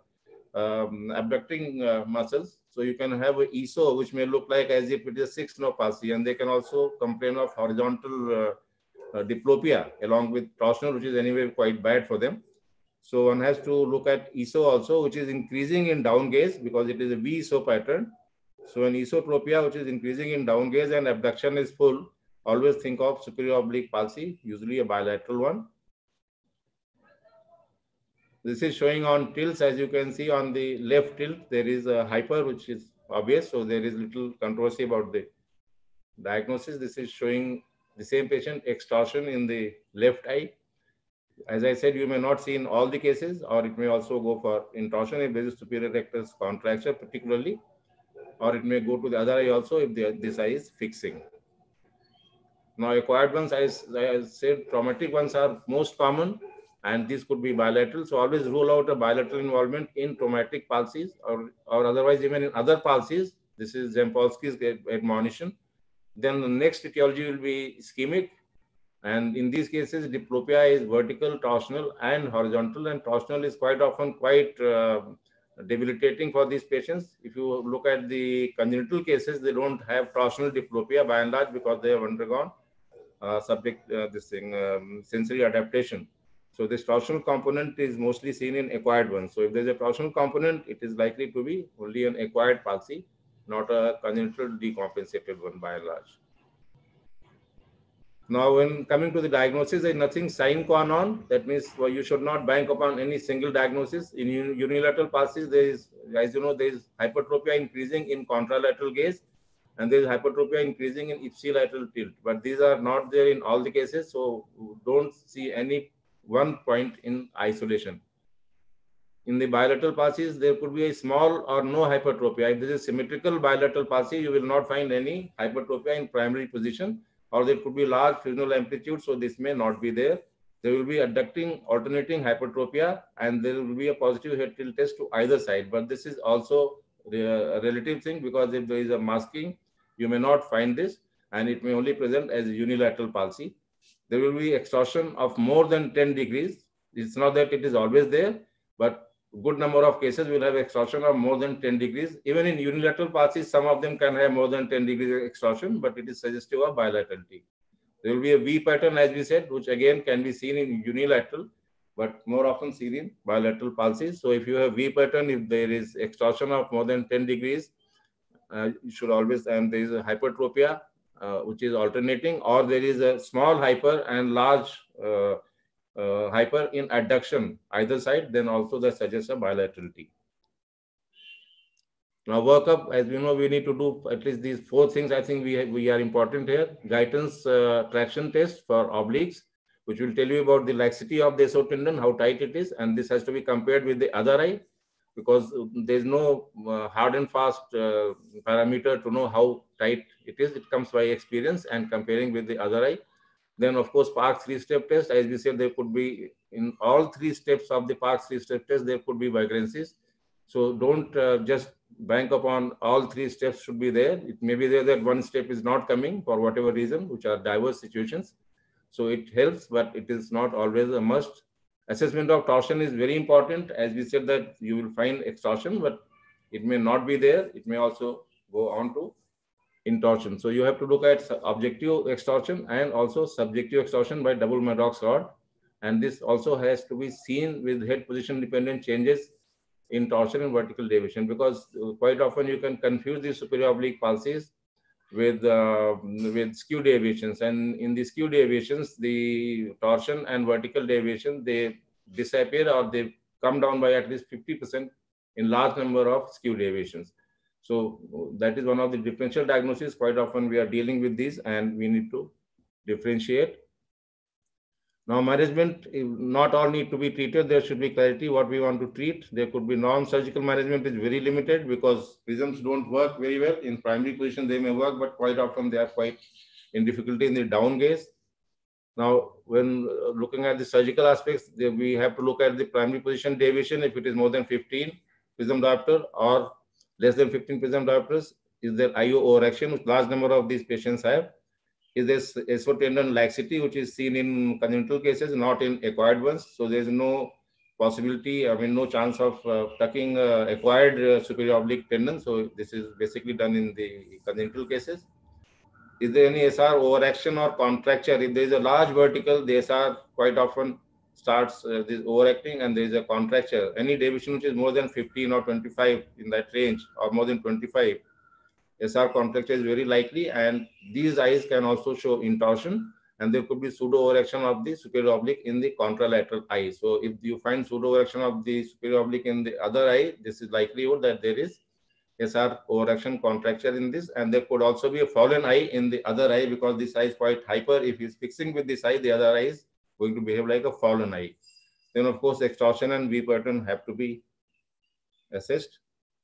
um, abducting uh, muscles. So you can have an eso which may look like as if it is a sixth nerve palsy, and they can also complain of horizontal uh, uh, diplopia along with torsional, which is anyway quite bad for them. So one has to look at eso also, which is increasing in down gaze because it is a V eso pattern. So an esotropia, which is increasing in down gaze and abduction is full, always think of superior oblique palsy, usually a bilateral one. This is showing on tilts. As you can see on the left tilt, there is a hyper, which is obvious. So there is little controversy about the diagnosis. This is showing the same patient extorsion in the left eye. As I said, you may not see in all the cases, or it may also go for intorsion if there is superior rectus contracture particularly, or it may go to the other eye also if the, this eye is fixing. Now acquired ones, as I said, traumatic ones are most common, and these could be bilateral. So always rule out a bilateral involvement in traumatic palsies, or, or otherwise even in other palsies. This is Jampolsky's admonition. Then the next etiology will be ischemic. And in these cases, diplopia is vertical, torsional, and horizontal. And torsional is quite often quite uh, debilitating for these patients. If you look at the congenital cases, they don't have torsional diplopia by and large because they have undergone uh, subject uh, this thing um, sensory adaptation. So this torsional component is mostly seen in acquired ones. So if there's a torsional component, it is likely to be only an acquired palsy, not a congenital decompensated one by and large. Now, when coming to the diagnosis, there is nothing sine qua non. That means well, you should not bank upon any single diagnosis. In unilateral palsy, there is, as you know, there is hypertropia increasing in contralateral gaze, and there is hypertropia increasing in ipsilateral tilt. But these are not there in all the cases, so don't see any one point in isolation. In the bilateral palsies, there could be a small or no hypertropia. If this is symmetrical bilateral palsy, you will not find any hypertropia in primary position, or there could be large fusional amplitude, so this may not be there. There will be adducting, alternating hypertropia, and there will be a positive head tilt test to either side. But this is also a relative thing, because if there is a masking, you may not find this, and it may only present as unilateral palsy. There will be extorsion of more than ten degrees. It's not that it is always there, but good number of cases will have extorsion of more than ten degrees. Even in unilateral palsy, some of them can have more than ten degrees extortion, but it is suggestive of bilaterality. There will be a V pattern, as we said, which again can be seen in unilateral, but more often seen in bilateral palsy. So if you have V pattern, if there is extortion of more than ten degrees, uh, you should always, and there is a hypertropia, uh, which is alternating, or there is a small hyper and large uh, Uh, hyper in adduction either side, then also that suggests a bilaterality. Now workup, as we know, we need to do at least these four things. I think we, we are important here. Guyton's uh, traction test for obliques, which will tell you about the laxity of the isotendon, how tight it is, and this has to be compared with the other eye, because there's no uh, hard and fast uh, parameter to know how tight it is. It comes by experience and comparing with the other eye. Then, of course, Park three-step test. As we said, there could be, in all three steps of the Park three-step test, there could be vagrancies. So don't uh, just bank upon all three steps should be there. It may be there that one step is not coming for whatever reason, which are diverse situations. So it helps, but it is not always a must. Assessment of torsion is very important. As we said that you will find extortion, but it may not be there. It may also go on to in torsion. So you have to look at objective extortion and also subjective extortion by double Maddox rod. And this also has to be seen with head position dependent changes in torsion and vertical deviation, because quite often you can confuse the superior oblique palsies with, uh, with skew deviations. And in the skew deviations, the torsion and vertical deviation, they disappear or they come down by at least fifty percent in large number of skew deviations. So that is one of the differential diagnoses. Quite often we are dealing with these and we need to differentiate. Now management, not all need to be treated. There should be clarity what we want to treat. There could be non-surgical management is very limited, because prisms don't work very well. In primary position they may work, but quite often they are quite in difficulty in the down gaze. Now when looking at the surgical aspects, we have to look at the primary position deviation. If it is more than fifteen prism diopter or less than fifteen prism diopters, is there I O overaction, which large number of these patients have? Is there isotendon laxity, which is seen in congenital cases, not in acquired ones? So there is no possibility, I mean, no chance of uh, tucking uh, acquired uh, superior oblique tendon. So this is basically done in the congenital cases. Is there any S R overaction or contracture? If there is a large vertical, the S R quite often starts uh, this overacting and there is a contracture. Any deviation which is more than fifteen or twenty-five in that range, or more than twenty-five, S R contracture is very likely, and these eyes can also show intorsion, and there could be pseudo overaction of the superior oblique in the contralateral eye. So if you find pseudo overaction of the superior oblique in the other eye, this is likelihood that there is S R overaction contracture in this, and there could also be a fallen eye in the other eye, because this eye is quite hyper. If he's fixing with this eye, the other eye is going to behave like a fallen eye. Then of course extortion and V pattern have to be assessed.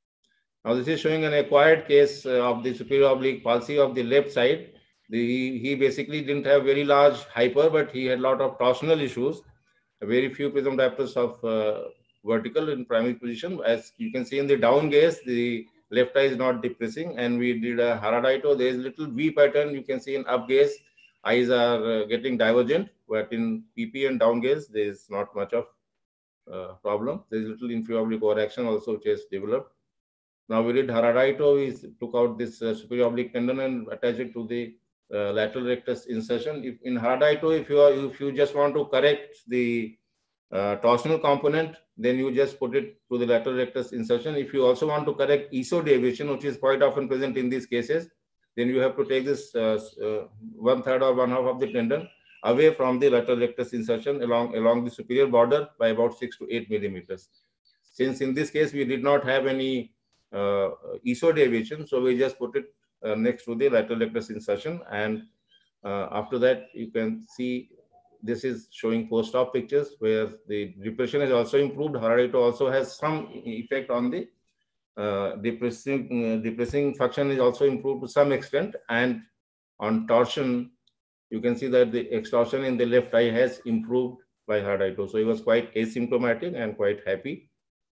Now this is showing an acquired case uh, of the superior oblique palsy of the left side. The, he basically didn't have very large hyper, but he had a lot of torsional issues. Very few prism diopters of uh, vertical in primary position. As you can see in the down gaze, the left eye is not depressing, and we did a Haradito. There is little V pattern you can see in up gaze. Eyes are uh, getting divergent, but in P P and down gaze, there is not much of uh, problem. There is little inferior oblique overaction also which has developed. Now we did Haradito. We took out this uh, superior oblique tendon and attached it to the uh, lateral rectus insertion. If in Haradito, if you are, if you just want to correct the uh, torsional component, then you just put it to the lateral rectus insertion. If you also want to correct esodiation, which is quite often present in these cases, then you have to take this uh, uh, one third or one half of the tendon away from the lateral rectus insertion along, along the superior border by about six to eight millimeters. Since in this case, we did not have any uh, E S O deviation, so we just put it uh, next to the lateral rectus insertion. And uh, after that, you can see this is showing post-op pictures where the depression is also improved. Hara-Ito also has some effect on the uh, depressing, uh, depressing function is also improved to some extent. And on torsion, you can see that the extorsion in the left eye has improved by Hara-Ito. So he was quite asymptomatic and quite happy.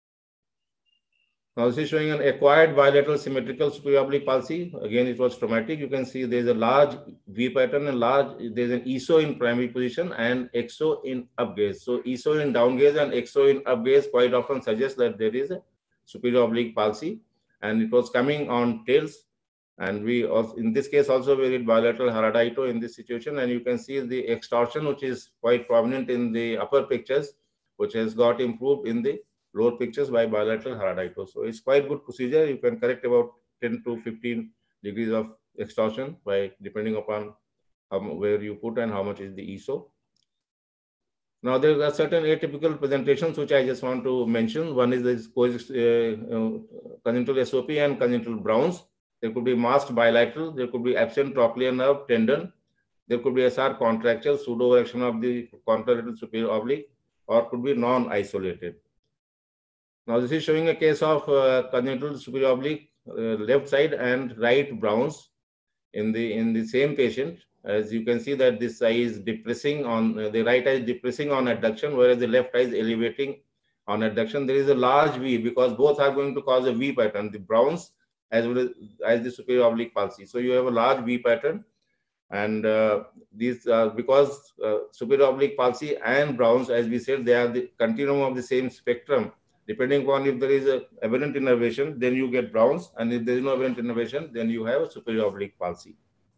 Now this is showing an acquired bilateral symmetrical superior oblique palsy. Again, it was traumatic. You can see there's a large V pattern and large, there's an E S O in primary position and X O in up gaze. So E S O in down gaze and X O in up gaze quite often suggests that there is a superior oblique palsy, and it was coming on tails. And we also, in this case also we did bilateral Hara-Ito in this situation, and you can see the extortion, which is quite prominent in the upper pictures, which has got improved in the lower pictures by bilateral Hara-Ito. So it's quite good procedure. You can correct about ten to fifteen degrees of extortion by depending upon how, where you put and how much is the E S O. Now there are certain atypical presentations which I just want to mention. One is this uh, uh, congenital S O P and congenital Browns. There could be masked bilateral. There could be absent trochlear nerve tendon. There could be S R contracture, pseudo-erection of the contralateral superior oblique, or could be non-isolated. Now this is showing a case of uh, congenital superior oblique uh, left side and right Browns in the in the same patient. As you can see that this eye is depressing on uh, the right eye is depressing on adduction, whereas the left eye is elevating on adduction. There is a large V because both are going to cause a V pattern, the Browns as well as, as the superior oblique palsy. So you have a large V pattern, and uh, these uh, because uh, superior oblique palsy and Browns, as we said, they are the continuum of the same spectrum. Depending upon if there is a aberrant innervation, then you get Browns, and if there is no aberrant innervation, then you have a superior oblique palsy.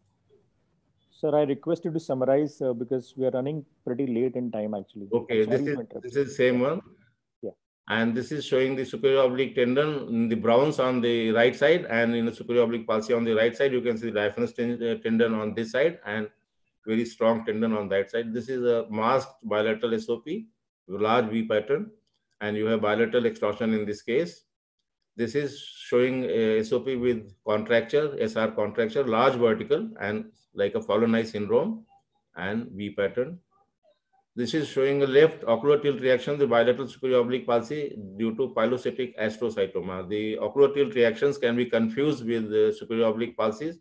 Sir, I request you to summarize uh, because we are running pretty late in time actually. Okay, this is this is the same one. Yeah. And this is showing the superior oblique tendon in the Browns on the right side, and in the superior oblique palsy on the right side, you can see the diaphanous tendon on this side and very strong tendon on that side. This is a masked bilateral S O P, large V pattern, and you have bilateral extortion in this case. This is showing a S O P with contracture, S R contracture, large vertical and like a fallen eye syndrome and V pattern. This is showing a left ocular tilt reaction, the bilateral superior oblique palsy due to pilocytic astrocytoma. The ocular tilt reactions can be confused with the superior oblique palsies.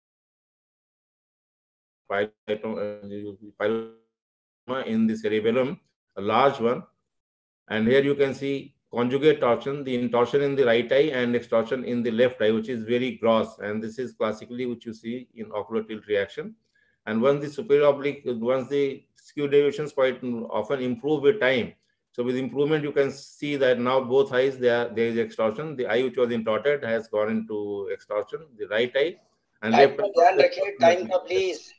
Pilosarcoma in the cerebellum, a large one. And here you can see conjugate torsion, the intorsion in the right eye and extorsion in the left eye, which is very gross. And this is classically which you see in ocular tilt reaction. And once the superior oblique, once the skew deviations quite often improve with time. So with improvement, you can see that now both eyes, there, there is extorsion. The eye which was intorted has gone into extorsion, the right eye. And left time, please.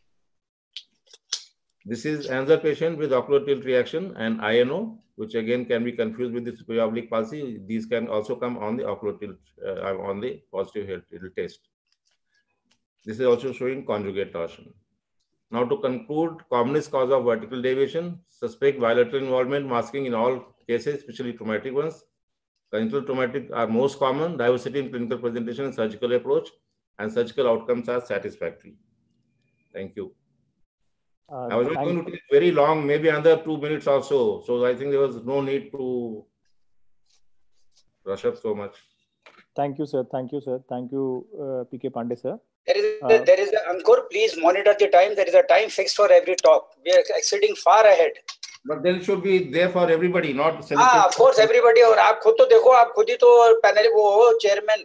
This is another patient with ocular tilt reaction and I N O, which again can be confused with the superior oblique palsy. These can also come on the ocular tilt, uh, on the positive head tilt test. This is also showing conjugate torsion. Now to conclude, commonest cause of vertical deviation, suspect bilateral involvement masking in all cases, especially traumatic ones. Congenital traumatic are most common, diversity in clinical presentation and surgical approach, and surgical outcomes are satisfactory. Thank you. Uh, I was not going to take very long, maybe another two minutes or so. So I think there was no need to rush up so much. Thank you, sir. Thank you, sir. Thank you, uh, P K Pandey, sir. There is, a, uh, there is a, Ankur, please monitor the time. There is a time fixed for every talk. We are exceeding far ahead. But then it should be there for everybody, not selected. Ah, of course, everybody. और आप खुद तो देखो, आप खुद ही तो panel वो हो, chairman.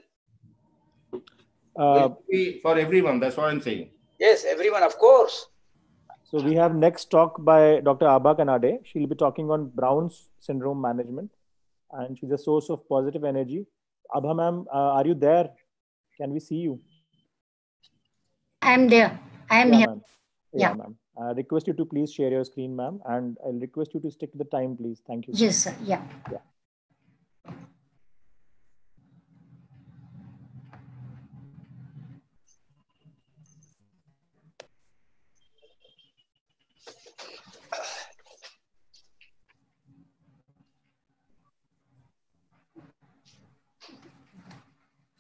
Uh, for everyone, that's what I'm saying. Yes, everyone, of course. So we have next talk by Doctor Abha Kanade. She'll be talking on Brown's syndrome management, and she's a source of positive energy. Abha ma'am, uh, are you there? Can we see you? I am there. I am yeah, here. Yeah, yeah ma'am. I request you to please share your screen, ma'am, and I'll request you to stick to the time, please. Thank you. Yes, sir. Yeah. Yeah.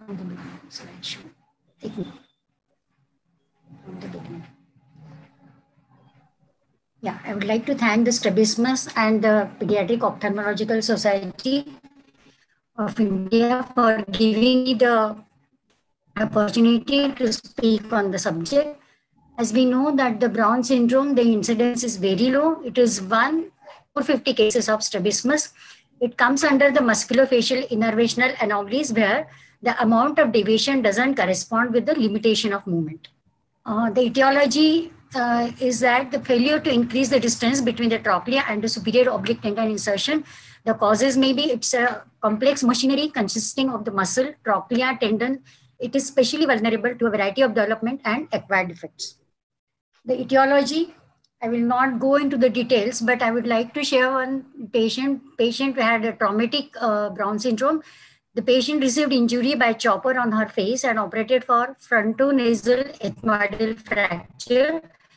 From the beginning, slideshow. Take me. From the beginning. Yeah, I would like to thank the Strabismus and the Pediatric Ophthalmological Society of India for giving me the opportunity to speak on the subject. As we know that the Brown syndrome, the incidence is very low. It is one four hundred fifty cases of strabismus. It comes under the musculofacial innervational anomalies where the amount of deviation doesn't correspond with the limitation of movement. Uh, the etiology uh, is that the failure to increase the distance between the trochlea and the superior oblique tendon insertion. The causes may be it's a complex machinery consisting of the muscle, trochlea, tendon. It is especially vulnerable to a variety of development and acquired defects. The etiology, I will not go into the details, but I would like to share one patient, patient who had a traumatic uh, Brown syndrome. The patient received injury by chopper on her face and operated for frontonasal ethmoidal fracture.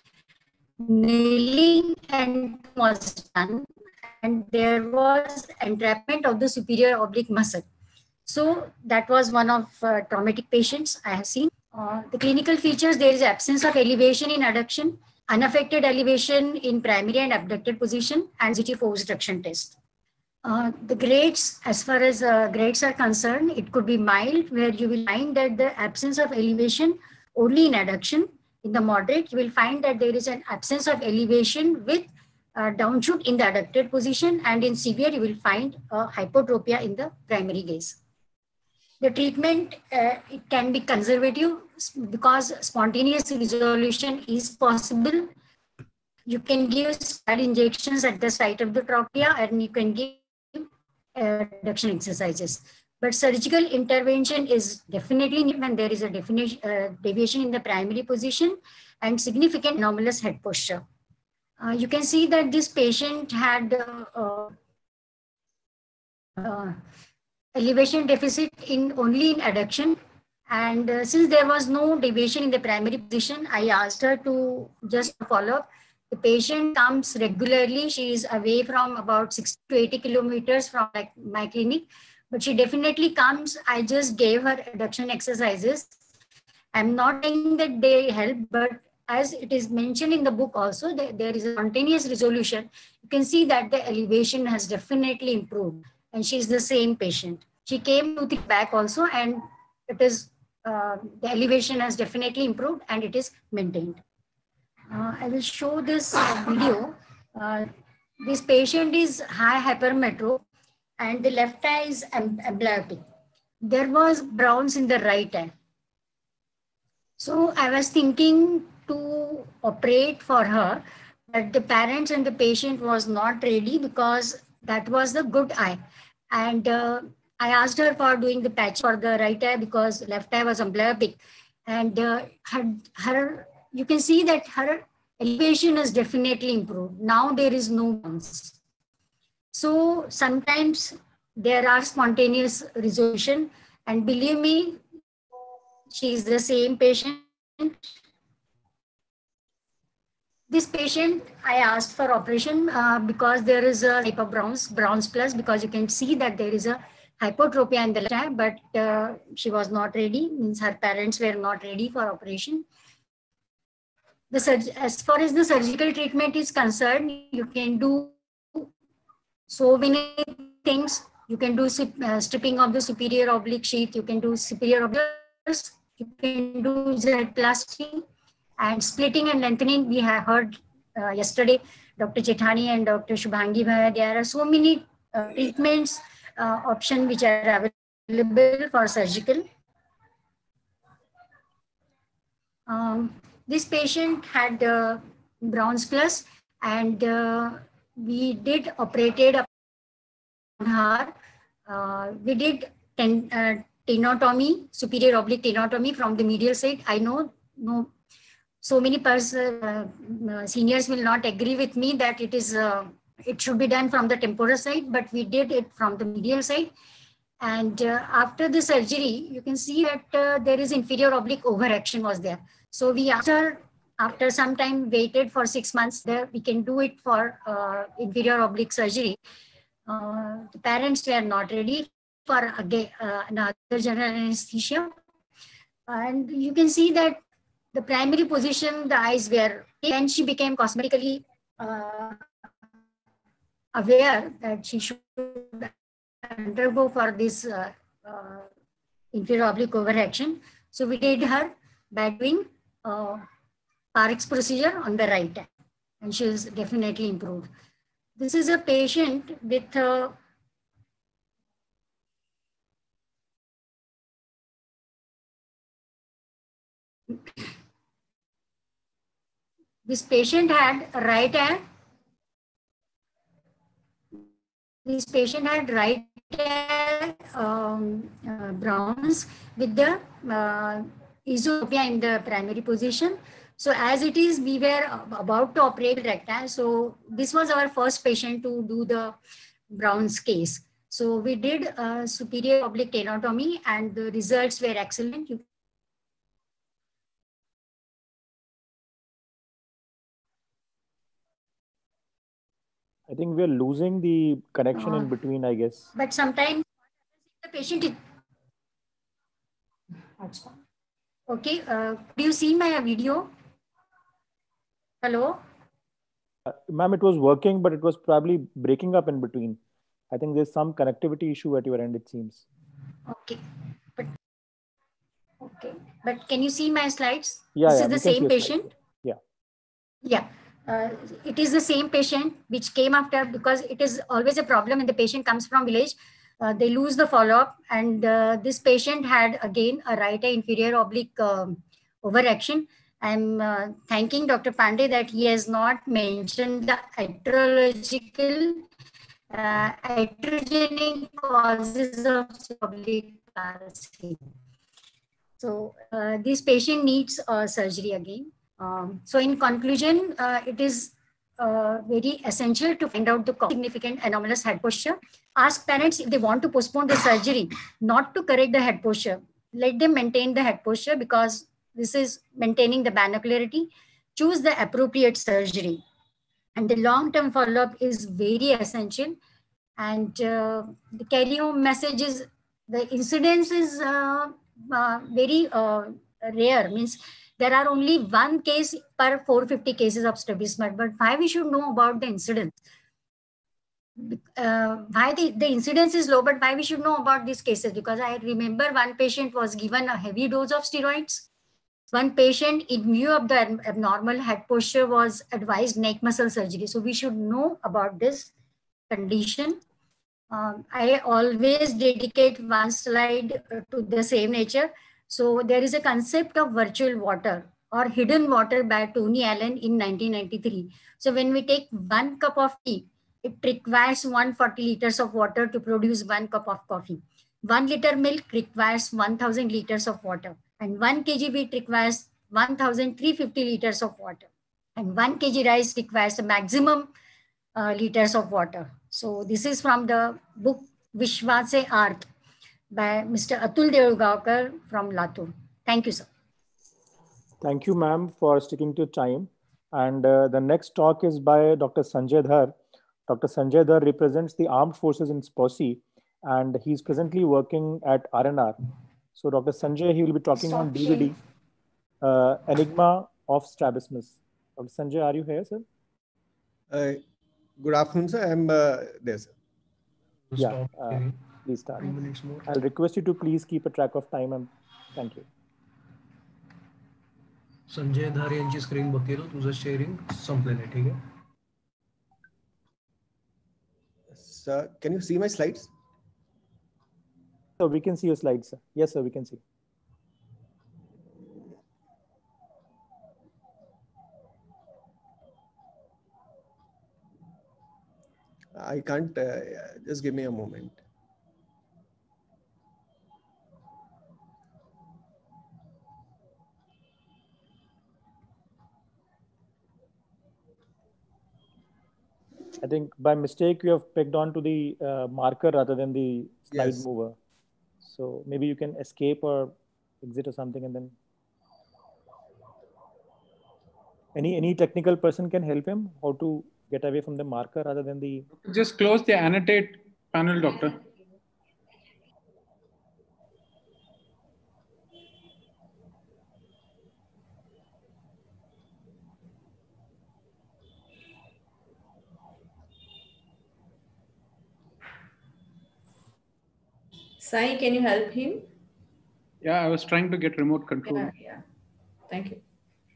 Nailing and was done, and there was entrapment of the superior oblique muscle. So that was one of uh, traumatic patients I have seen. Uh, the clinical features, there is absence of elevation in adduction, unaffected elevation in primary and abducted position, and G T force reduction test. Uh, the grades, as far as uh, grades are concerned, it could be mild, where you will find that the absence of elevation only in adduction. In the moderate, you will find that there is an absence of elevation with uh, downshoot in the adducted position, and in severe, you will find uh, hypotropia in the primary gaze. The treatment, uh, it can be conservative because spontaneous resolution is possible. You can give steroid injections at the site of the trochlea, and you can give uh, reduction exercises. But surgical intervention is definitely needed when there is a definition, uh, deviation in the primary position and significant anomalous head posture. Uh, you can see that this patient had uh, uh, uh, elevation deficit in only in adduction, and uh, since there was no deviation in the primary position, I asked her to just follow up. The patient comes regularly. She is away from about sixty to eighty kilometers from like my clinic, but she definitely comes. I just gave her adduction exercises. I'm not saying that they help, but as it is mentioned in the book also, that there is a spontaneous resolution. You can see that the elevation has definitely improved, and she's the same patient. She came two weeks back also, and it is uh, the elevation has definitely improved and it is maintained. Uh, I will show this uh, video. Uh, this patient is high hypermetro and the left eye is amblyopic. There was Browns in the right eye. So I was thinking to operate for her, but the parents and the patient was not ready because that was the good eye. And uh, I asked her for doing the patch for the right eye because left eye was amblyopic. And uh, her, her, you can see that her elevation has definitely improved. Now there is no bounce. So sometimes there are spontaneous resolution, and believe me, she is the same patient. This patient, I asked for operation uh, because there is a type of Browns, Browns plus, because you can see that there is a hypotropia in the left eye, but uh, she was not ready, means her parents were not ready for operation. The as far as the surgical treatment is concerned, you can do so many things. You can do uh, stripping of the superior oblique sheath, you can do superior obliques, you can do Z-plasty, and splitting and lengthening. We have heard uh, yesterday, Doctor Jethani and Doctor Shubhangi Bhai, there are so many uh, treatments uh, options which are available for surgical. Um, this patient had uh, Browns plus, and uh, we did operated on her. Uh, we did ten, uh, tenotomy, superior oblique tenotomy from the medial side. I know no, so many person, uh, uh, seniors will not agree with me that it is uh, it should be done from the temporal side, but we did it from the medial side. And uh, after the surgery, you can see that uh, there is inferior oblique overaction was there. So we after after some time waited for six months. There we can do it for uh, inferior oblique surgery. Uh, the parents were not ready for again uh, another general anesthesia. And you can see that the primary position, the eyes were, when she became cosmetically uh, aware that she should undergo for this uh, uh, inferior oblique overaction. So we did her by doing uh, Parik's procedure on the right hand, and she is definitely improved. This is a patient with uh, this patient had a right hand. This patient had right hand um, uh, browns with the uh, esopia in the primary position. So as it is, we were about to operate rectal. So this was our first patient to do the Brown's case. So we did a superior oblique tenotomy and the results were excellent. You I think we are losing the connection uh, in between, I guess. But sometimes the patient is... Okay, uh, do you see my video? Hello? Uh, Ma'am, it was working, but it was probably breaking up in between. I think there's some connectivity issue at your end, it seems. Okay. But, okay. But can you see my slides? Yeah, this yeah, is the same patient? Slides. Yeah. Yeah. Uh, it is the same patient which came after, because it is always a problem when the patient comes from village. Uh, they lose the follow-up, and uh, this patient had again a right eye inferior oblique um, overaction. I'm uh, thanking Doctor Pandey that he has not mentioned the etiological uh, iatrogenic causes of oblique palsy. So uh, this patient needs uh, surgery again. Um, so in conclusion, uh, it is uh, very essential to find out the significant anomalous head posture. Ask parents if they want to postpone the surgery, not to correct the head posture. Let them maintain the head posture, because this is maintaining the binocularity. Choose the appropriate surgery. And the long-term follow-up is very essential. And uh, the carry-home message is the incidence is uh, uh, very uh, rare. Means there are only one case per four hundred fifty cases of strabismus, but why we should know about the incidence? Uh, why the, the incidence is low, but why we should know about these cases? Because I remember one patient was given a heavy dose of steroids. One patient, in view of the abnormal head posture, was advised neck muscle surgery. So we should know about this condition. Um, I always dedicate one slide to the same nature. So there is a concept of virtual water or hidden water by Tony Allen in nineteen ninety-three. So when we take one cup of tea, it requires one hundred forty liters of water to produce one cup of coffee. One liter milk requires one thousand liters of water. And one kilogram wheat requires one thousand three hundred fifty liters of water. And one kilogram rice requires a maximum uh, liters of water. So this is from the book Vishwase Art by Mister Atul Devgaonkar from Latur. Thank you, sir. Thank you, ma'am, for sticking to time. And uh, the next talk is by Doctor Sanjay Dhar. Doctor Sanjay Dhar represents the armed forces in SPOCY, and he's presently working at R N R. So Doctor Sanjay, he will be talking Stop on D V D, uh, Enigma of Strabismus. Doctor Sanjay, are you here, sir? Uh, good afternoon, sir. I'm uh, there, sir. Yeah, uh, please start. I'll request you to please keep a track of time, and thank you. Sanjay धार यांची screen बघते, तुझं sharing संपलेलं आहे, ठीक आहे? Sir, can you see my slides? So we can see your slides, sir. Yes, sir, we can see. I can't, uh, just give me a moment. I think by mistake you have picked on to the uh, marker rather than the slide yes. mover. So maybe you can escape or exit or something, and then any any technical person can help him how to get away from the marker rather than the. Just close the annotate panel, doctor. Sai, can you help him? Yeah, I was trying to get remote control. Yeah, yeah. Thank you.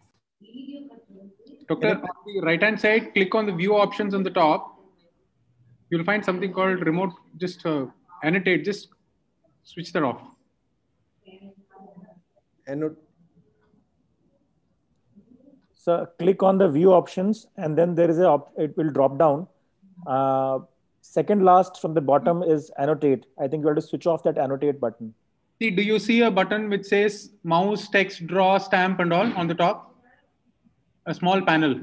Doctor, on the right-hand side, click on the view options on the top. You'll find something called remote, just uh, annotate, just switch that off. Annot So click on the view options and then there is a, op it will drop down. Uh, second last from the bottom is annotate. I think you have to switch off that annotate button. See, do you see a button which says mouse, text, draw, stamp and all on the top? A small panel.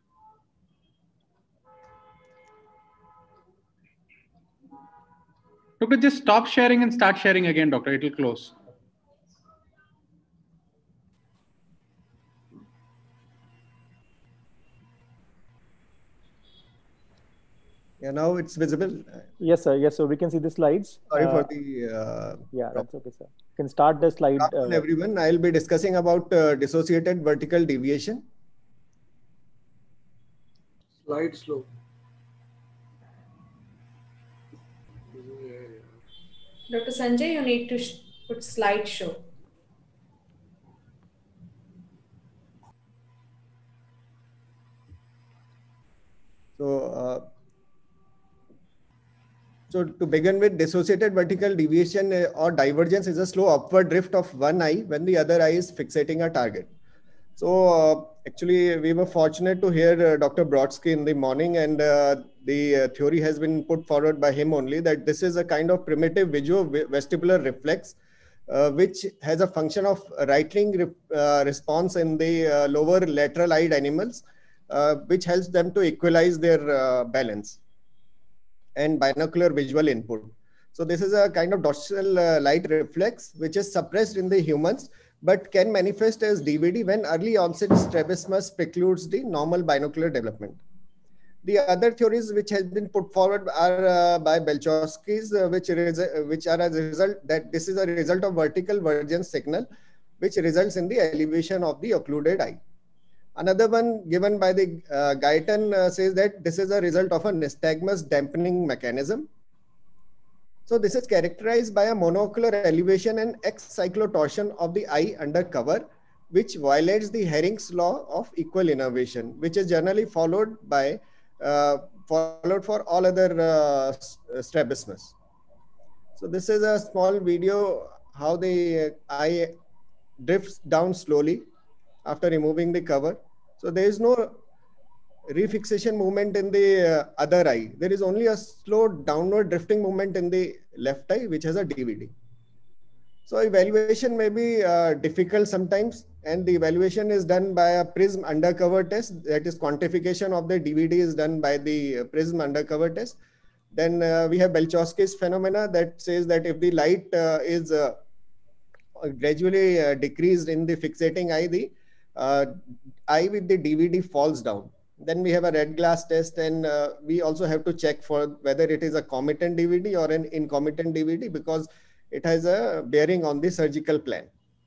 Doctor, just stop sharing and start sharing again, doctor. It will close. Yeah, now it's visible. Yes, sir. Yes, so we can see the slides. Sorry uh, for the. Uh, yeah, that's okay, sir. You can start the slide. Good afternoon, uh, everyone. I'll be discussing about uh, dissociated vertical deviation. Slide slow. Doctor Sanjay, you need to put slideshow. So, uh, so to begin with, dissociated vertical deviation or divergence is a slow upward drift of one eye when the other eye is fixating a target. So uh, actually, we were fortunate to hear uh, Doctor Brodsky in the morning, and uh, the uh, theory has been put forward by him only that this is a kind of primitive visual vestibular reflex, uh, which has a function of right-ling re uh, response in the uh, lower lateral-eyed animals, uh, which helps them to equalize their uh, balance and binocular visual input. So this is a kind of dorsal uh, light reflex, which is suppressed in the humans, but can manifest as D V D when early onset strabismus precludes the normal binocular development. The other theories which has been put forward are uh, by Belchowski's, uh, which, uh, which are as a result that this is a result of vertical vergence signal, which results in the elevation of the occluded eye. Another one given by the uh, Guyton uh, says that this is a result of a nystagmus dampening mechanism. So this is characterized by a monocular elevation and excyclotorsion of the eye under cover, which violates the Hering's law of equal innervation, which is generally followed by uh, followed for all other uh, strabismus. So this is a small video how the eye drifts down slowly after removing the cover. So there is no refixation movement in the uh, other eye. There is only a slow downward drifting movement in the left eye, which has a D V D. So evaluation may be uh, difficult sometimes, and the evaluation is done by a prism undercover test. That is, quantification of the D V D is done by the prism undercover test. Then uh, we have Belchowski's phenomena that says that if the light uh, is uh, gradually uh, decreased in the fixating eye, the uh, eye with the D V D falls down. Then we have a red glass test, and uh, we also have to check for whether it is a comitant D V D or an incomitant D V D, because it has a bearing on the surgical plan.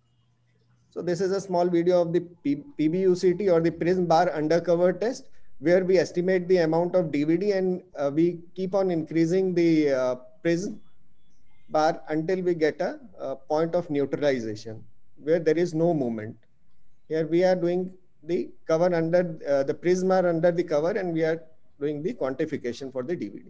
So this is a small video of the P B U C T or the prism bar undercover test, where we estimate the amount of D V D, and uh, we keep on increasing the uh, prism bar until we get a, a point of neutralization where there is no movement. Here we are doing the cover under uh, the prism are under the cover, and we are doing the quantification for the D V D.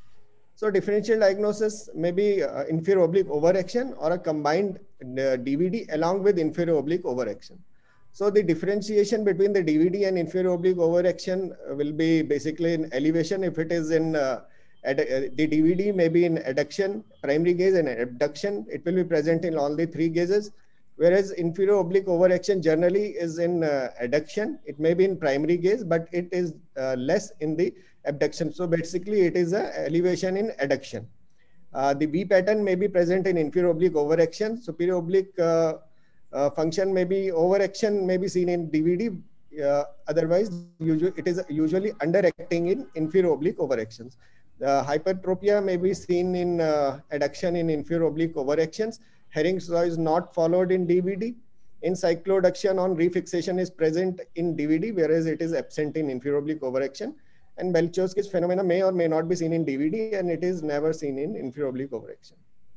So differential diagnosis may be uh, inferior oblique overaction or a combined uh, D V D along with inferior oblique overaction. So the differentiation between the D V D and inferior oblique overaction will be basically in elevation. If it is in uh, uh, the D V D may be in adduction, primary gaze, and abduction. It will be present in all the three gazes. Whereas inferior oblique overaction generally is in uh, adduction. It may be in primary gaze, but it is uh, less in the abduction. So basically it is a elevation in adduction. Uh, the V pattern may be present in inferior oblique overaction. Superior oblique uh, uh, function may be overaction may be seen in D V D. Uh, otherwise, usually it is usually underacting in inferior oblique overactions. The hypertropia may be seen in uh, adduction in inferior oblique overactions. Hering's law is not followed in D V D. In cycloadduction on refixation is present in D V D, whereas it is absent in inferior oblique overaction. And Belchowski's phenomena may or may not be seen in D V D, and it is never seen in inferior oblique overaction.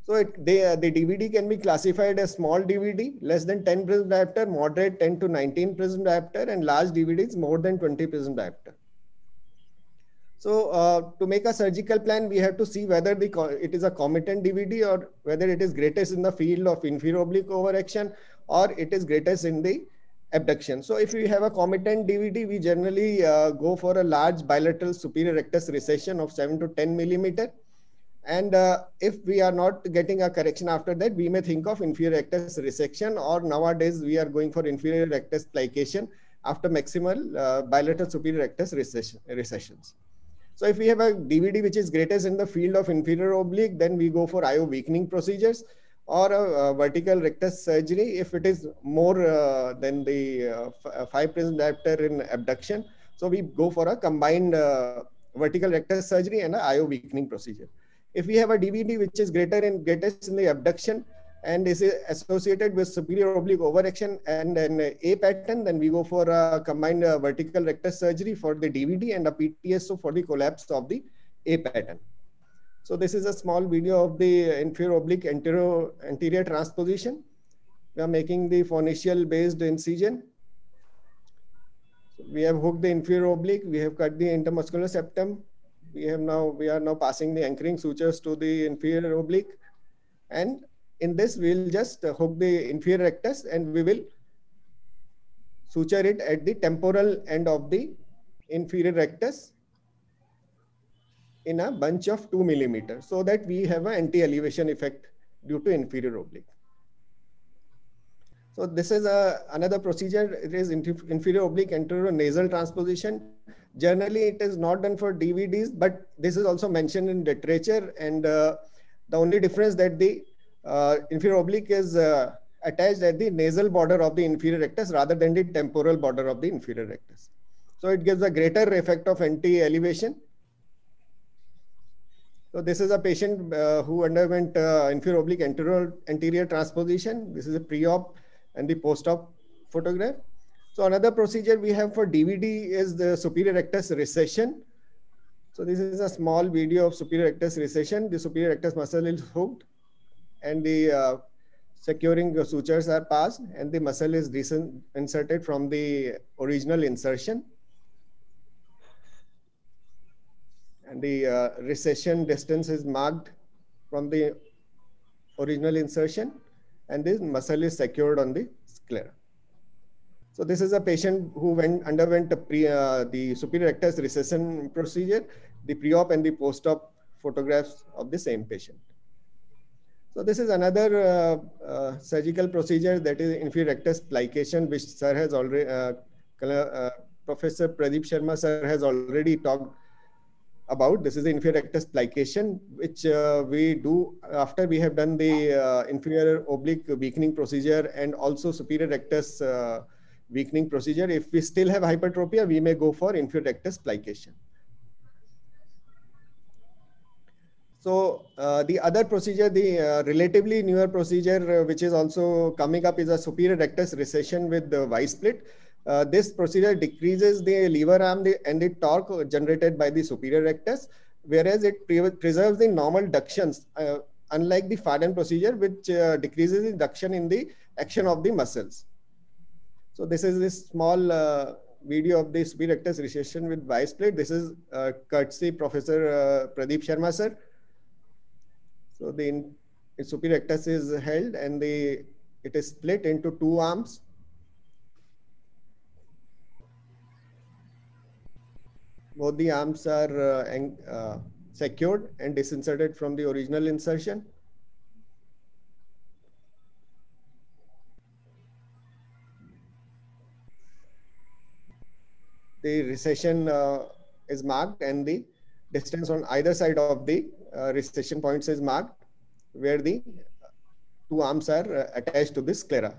So it, they, uh, the D V D can be classified as small D V D, less than ten prism diopter, moderate ten to nineteen prism diopter, and large D V Ds more than twenty prism diopter. So uh, to make a surgical plan, we have to see whether the it is a comitant D V D or whether it is greatest in the field of inferior oblique overaction or it is greatest in the abduction. So if we have a comitant D V D, we generally uh, go for a large bilateral superior rectus recession of seven to ten millimeter. And uh, if we are not getting a correction after that, we may think of inferior rectus resection, or nowadays we are going for inferior rectus plication after maximal uh, bilateral superior rectus recession, recessions. So if we have a D V D which is greatest in the field of inferior oblique, then we go for I O weakening procedures or a, a vertical rectus surgery if it is more uh, than the uh, five prism diopter in abduction. So we go for a combined uh, vertical rectus surgery and a I O weakening procedure. If we have a D V D which is greater in greatest in the abduction and is associated with superior oblique overaction and an A pattern, then we go for a combined uh, vertical rectus surgery for the D V D and a P T S O for the collapse of the A pattern. So this is a small video of the inferior oblique anterior, anterior transposition. We are making the phoneal based incision. So we have hooked the inferior oblique. We have cut the intermuscular septum. We have now, we are now passing the anchoring sutures to the inferior oblique. And in this, we'll just hook the inferior rectus and we will suture it at the temporal end of the inferior rectus in a bunch of two millimeters so that we have an anti-elevation effect due to inferior oblique. So this is a, another procedure. It is inferior oblique anterior nasal transposition. Generally, it is not done for D V Ds, but this is also mentioned in literature. And uh, the only difference that the uh, inferior oblique is uh, attached at the nasal border of the inferior rectus rather than the temporal border of the inferior rectus. So it gives a greater effect of anti-elevation. So this is a patient uh, who underwent uh, inferior oblique anterior, anterior transposition. This is a pre-op and the post-op photograph. So another procedure we have for D V D is the superior rectus recession. So this is a small video of superior rectus recession. The superior rectus muscle is hooked and the uh, securing the sutures are passed and the muscle is inserted from the original insertion. And the uh, recession distance is marked from the original insertion and this muscle is secured on the sclera. So this is a patient who went underwent a pre, uh, the superior rectus recession procedure, the pre-op and the post-op photographs of the same patient. So this is another uh, uh, surgical procedure, that is inferior rectus plication, which sir has already, uh, uh, Professor Pradeep Sharma sir has already talked about. This is the inferior rectus plication, which uh, we do after we have done the uh, inferior oblique weakening procedure and also superior rectus uh, weakening procedure. If we still have hypertropia, we may go for inferior rectus plication. So uh, the other procedure, the uh, relatively newer procedure, uh, which is also coming up, is a superior rectus recession with the Y-split. Uh, this procedure decreases the lever arm and the torque generated by the superior rectus, whereas it pre preserves the normal ductions, uh, unlike the Faden procedure, which uh, decreases the duction in the action of the muscles. So this is this small uh, video of the superior rectus recession with Y-split. This is uh, courtesy Professor uh, Pradeep Sharma sir. So the, the superior rectus is held and the it is split into two arms. Both the arms are uh, uh, secured and disinserted from the original insertion. The recession uh, is marked and the distance on either side of the uh, recession points is marked, where the two arms are uh, attached to the sclera.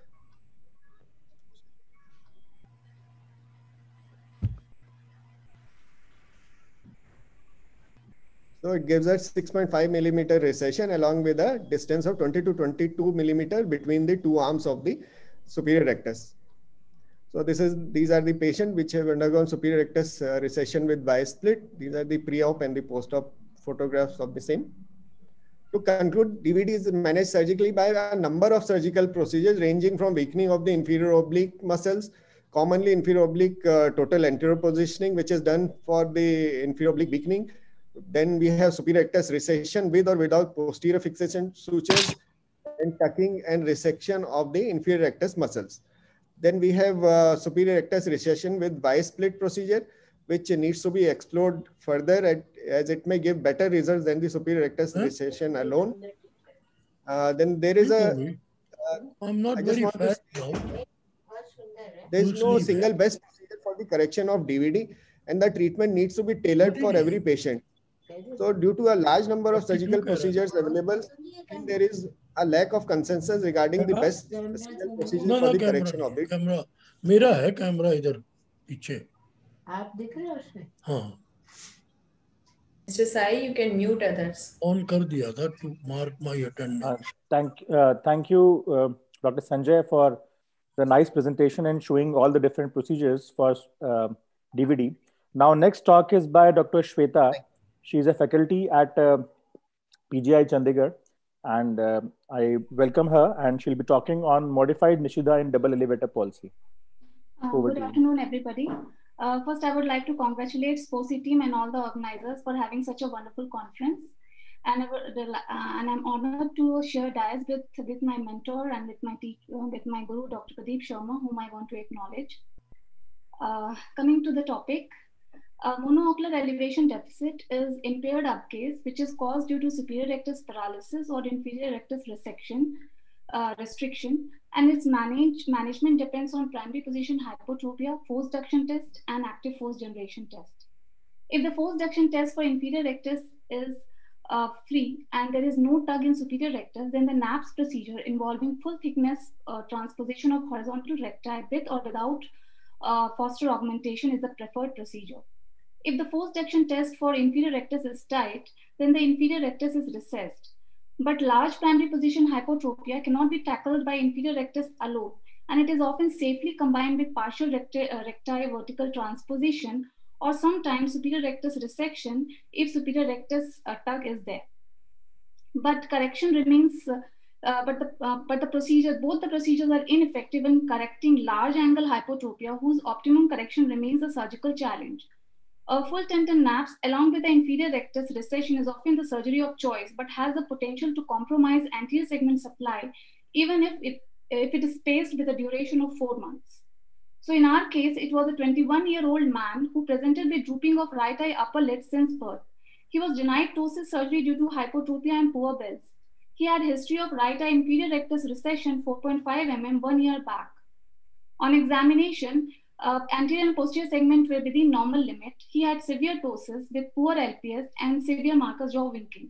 So it gives us six point five millimeter recession along with a distance of twenty to twenty-two millimeter between the two arms of the superior rectus. So this is these are the patients which have undergone superior rectus uh, recession with Y-split. These are the pre-op and the post-op photographs of the same. To conclude, D V D is managed surgically by a number of surgical procedures ranging from weakening of the inferior oblique muscles, commonly inferior oblique uh, total anterior positioning, which is done for the inferior oblique weakening. Then we have superior rectus recession with or without posterior fixation sutures, and tucking and resection of the inferior rectus muscles. Then we have uh, superior rectus recession with bisplit procedure, which needs to be explored further at, as it may give better results than the superior rectus huh? recession alone. Uh, then there is a. Uh, I'm not very fat now. There is no single best procedure for the correction of D V D, and the treatment needs to be tailored for every patient. So due to a large number of surgical procedures available, there is a lack of consensus regarding the best surgical procedure no, for no, the camera, correction of it. Camera, मेरा है camera इधर पीछे. आप दिख रहे हो उसमें? हाँ. Mister Sai, you can mute others. On कर दिया था to mark my attendance. Uh, thank, uh, thank you, uh, Doctor Sanjay, for the nice presentation and showing all the different procedures for uh, D V D. Now, next talk is by Doctor Shweta. She is a faculty at uh, P G I Chandigarh, and uh, I welcome her, and she'll be talking on modified Nishida in double elevator palsy. Uh, good afternoon, everybody. Uh, first, I would like to congratulate SPOCI team and all the organizers for having such a wonderful conference. And, I would, uh, and I'm honored to share dais with, with my mentor and with my, teacher, with my guru, Doctor Pradeep Sharma, whom I want to acknowledge. Uh, coming to the topic, Uh, monoocular elevation deficit is impaired upgaze, which is caused due to superior rectus paralysis or inferior rectus resection, uh, restriction, and its manage, management depends on primary position hypotropia, force duction test, and active force generation test. If the force duction test for inferior rectus is uh, free and there is no tug in superior rectus, then the NAPS procedure involving full thickness uh, transposition of horizontal recti with or without uh, foster augmentation is the preferred procedure. If the force duction test for inferior rectus is tight, then the inferior rectus is recessed. But large primary position hypotropia cannot be tackled by inferior rectus alone, and it is often safely combined with partial recti, uh, recti vertical transposition or sometimes superior rectus resection if superior rectus uh, tug is there. But correction remains, uh, uh, but, the, uh, but the procedure, both the procedures are ineffective in correcting large angle hypotropia whose optimum correction remains a surgical challenge. A full tenton NAPS along with the inferior rectus recession is often the surgery of choice, but has the potential to compromise anterior segment supply even if it, if it is spaced with a duration of four months. So in our case, it was a twenty-one-year-old man who presented with drooping of right eye upper lid since birth. He was denied ptosis surgery due to hypotropia and poor bells. He had history of right eye inferior rectus recession four point five millimeters one year back. On examination, Uh, anterior and posterior segment were within normal limit. He had severe ptosis with poor L P S and severe Marcus jaw winking.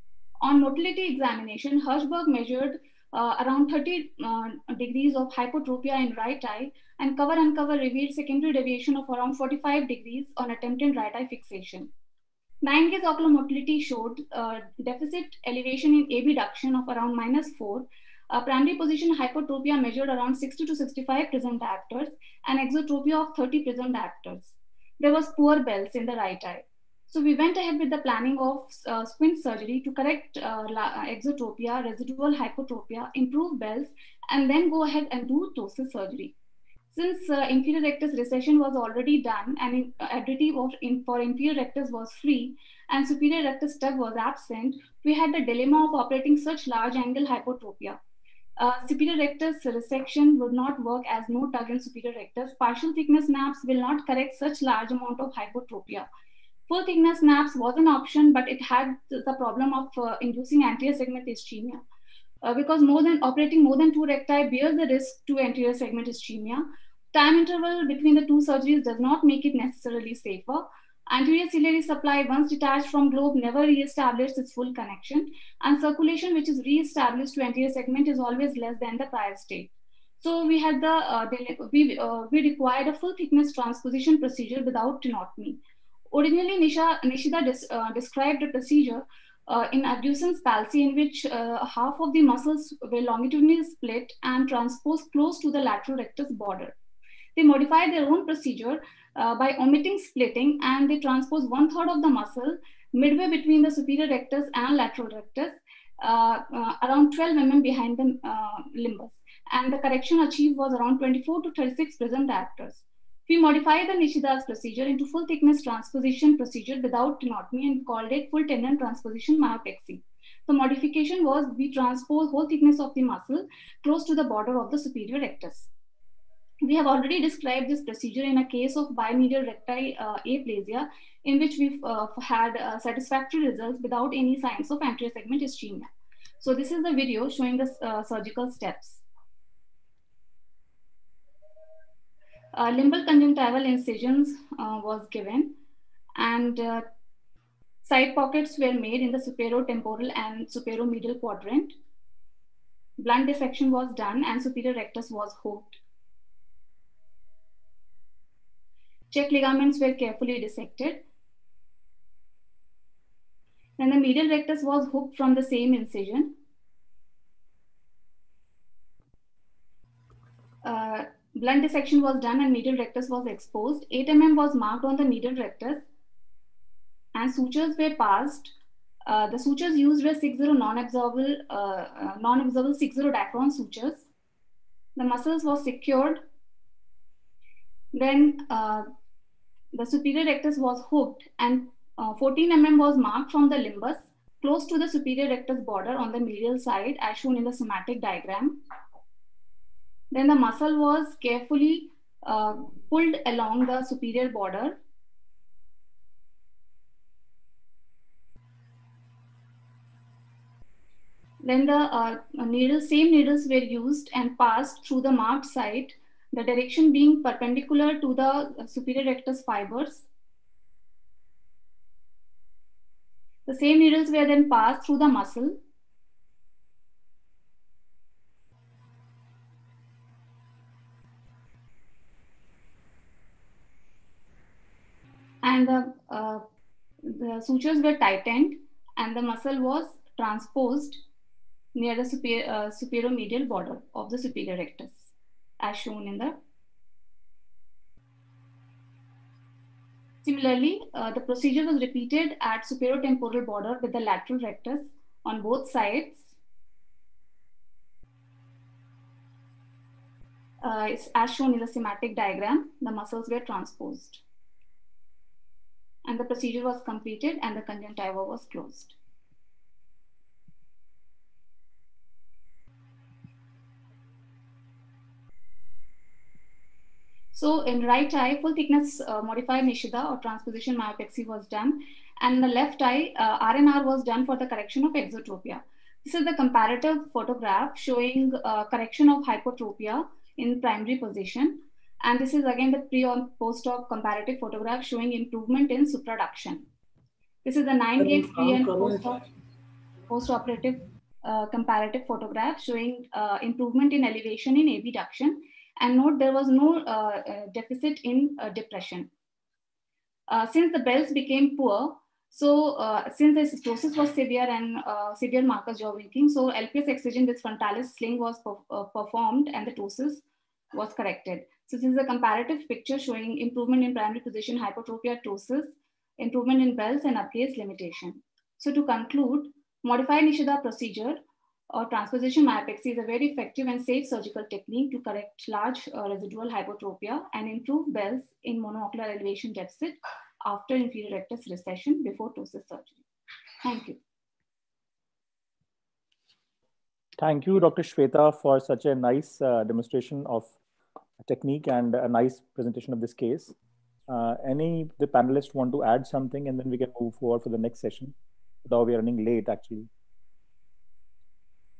On motility examination, Hirschberg measured uh, around thirty uh, degrees of hypotropia in right eye, and cover uncover revealed secondary deviation of around forty-five degrees on attempted right eye fixation. Nine gaze ocular motility showed uh, deficit elevation in A B duction of around minus four. Uh, primary position hypotropia measured around sixty to sixty-five present diopters and exotropia of thirty present diopters. There was poor bells in the right eye. So we went ahead with the planning of uh, squint surgery to correct uh, exotropia, residual hypotropia, improve bells, and then go ahead and do ptosis surgery. Since uh, inferior rectus recession was already done and in, uh, additive of in, for inferior rectus was free and superior rectus tug was absent, we had the dilemma of operating such large angle hypotropia. Uh, superior rectus resection would not work as no tug in superior rectus. Partial thickness NAPS will not correct such large amount of hypotropia. Full thickness NAPS was an option, but it had the problem of uh, inducing anterior segment ischemia. Uh, because more than operating more than two recti bears the risk to anterior segment ischemia. Time interval between the two surgeries does not make it necessarily safer. Anterior ciliary supply, once detached from globe, never re-established its full connection, and circulation, which is re-established to anterior segment, is always less than the prior state. So we had the uh, we uh, we required a full thickness transposition procedure without tenotomy. Originally, Nisha, Nishida dis, uh, described a procedure uh, in abducens palsy in which uh, half of the muscles were longitudinally split and transposed close to the lateral rectus border. They modified their own procedure uh, by omitting splitting, and they transposed one third of the muscle midway between the superior rectus and lateral rectus uh, uh, around twelve millimeters behind the uh, limbus. And the correction achieved was around twenty-four to thirty-six prism diopters. We modified the Nishida's procedure into full thickness transposition procedure without tenotomy and called it full tendon transposition myopexy. The modification was we transpose whole thickness of the muscle close to the border of the superior rectus. We have already described this procedure in a case of bimedial recti uh, aplasia, in which we've uh, had uh, satisfactory results without any signs of anterior segment ischemia. So this is the video showing the uh, surgical steps. Uh, limbal conjunctival incisions uh, was given, and uh, side pockets were made in the superotemporal and superomedial quadrant. Blunt dissection was done and superior rectus was hooked. Check ligaments were carefully dissected. Then the medial rectus was hooked from the same incision. Uh, blunt dissection was done and medial rectus was exposed. eight millimeters was marked on the medial rectus and sutures were passed. Uh, the sutures used were six zero non-absorbable, uh, uh, non-absorbable six zero Dacron sutures. The muscles was secured. Then uh, the superior rectus was hooked and uh, fourteen millimeters was marked from the limbus close to the superior rectus border on the medial side as shown in the schematic diagram. Then the muscle was carefully uh, pulled along the superior border. Then the uh, needles, same needles were used and passed through the marked site, the direction being perpendicular to the superior rectus fibers. The same needles were then passed through the muscle. And the, uh, the sutures were tightened and the muscle was transposed near the superior, uh, superomedial border of the superior rectus, as shown in the. Similarly, uh, the procedure was repeated at superotemporal border with the lateral rectus on both sides. Uh, it's as shown in the schematic diagram, the muscles were transposed. And the procedure was completed and the conjunctiva was closed. So in right eye, full thickness uh, modified Nishida or transposition myopexy was done. And in the left eye, uh, R N R was done for the correction of exotropia. This is the comparative photograph showing uh, correction of hypotropia in primary position. And this is again the pre or post-op comparative photograph showing improvement in supraduction. This is the nine gauge pre and post-op post-operative uh, comparative photograph showing uh, improvement in elevation in abduction. And note there was no uh, uh, deficit in uh, depression. Uh, since the bells became poor, so uh, since the cystosis was severe and uh, severe Marcus jaw winking, so L P S excision with frontalis sling was per uh, performed and the ptosis was corrected. So this is a comparative picture showing improvement in primary position, hypertropia, ptosis, improvement in bells and upgaze limitation. So to conclude, modified Nishida procedure or transposition myopexy is a very effective and safe surgical technique to correct large uh, residual hypertropia and improve bells in monoocular elevation deficit after inferior rectus recession before ptosis surgery. Thank you. Thank you, Doctor Shweta, for such a nice uh, demonstration of technique and a nice presentation of this case. Uh, any the panelists want to add something, and then we can move forward for the next session, though we are running late actually.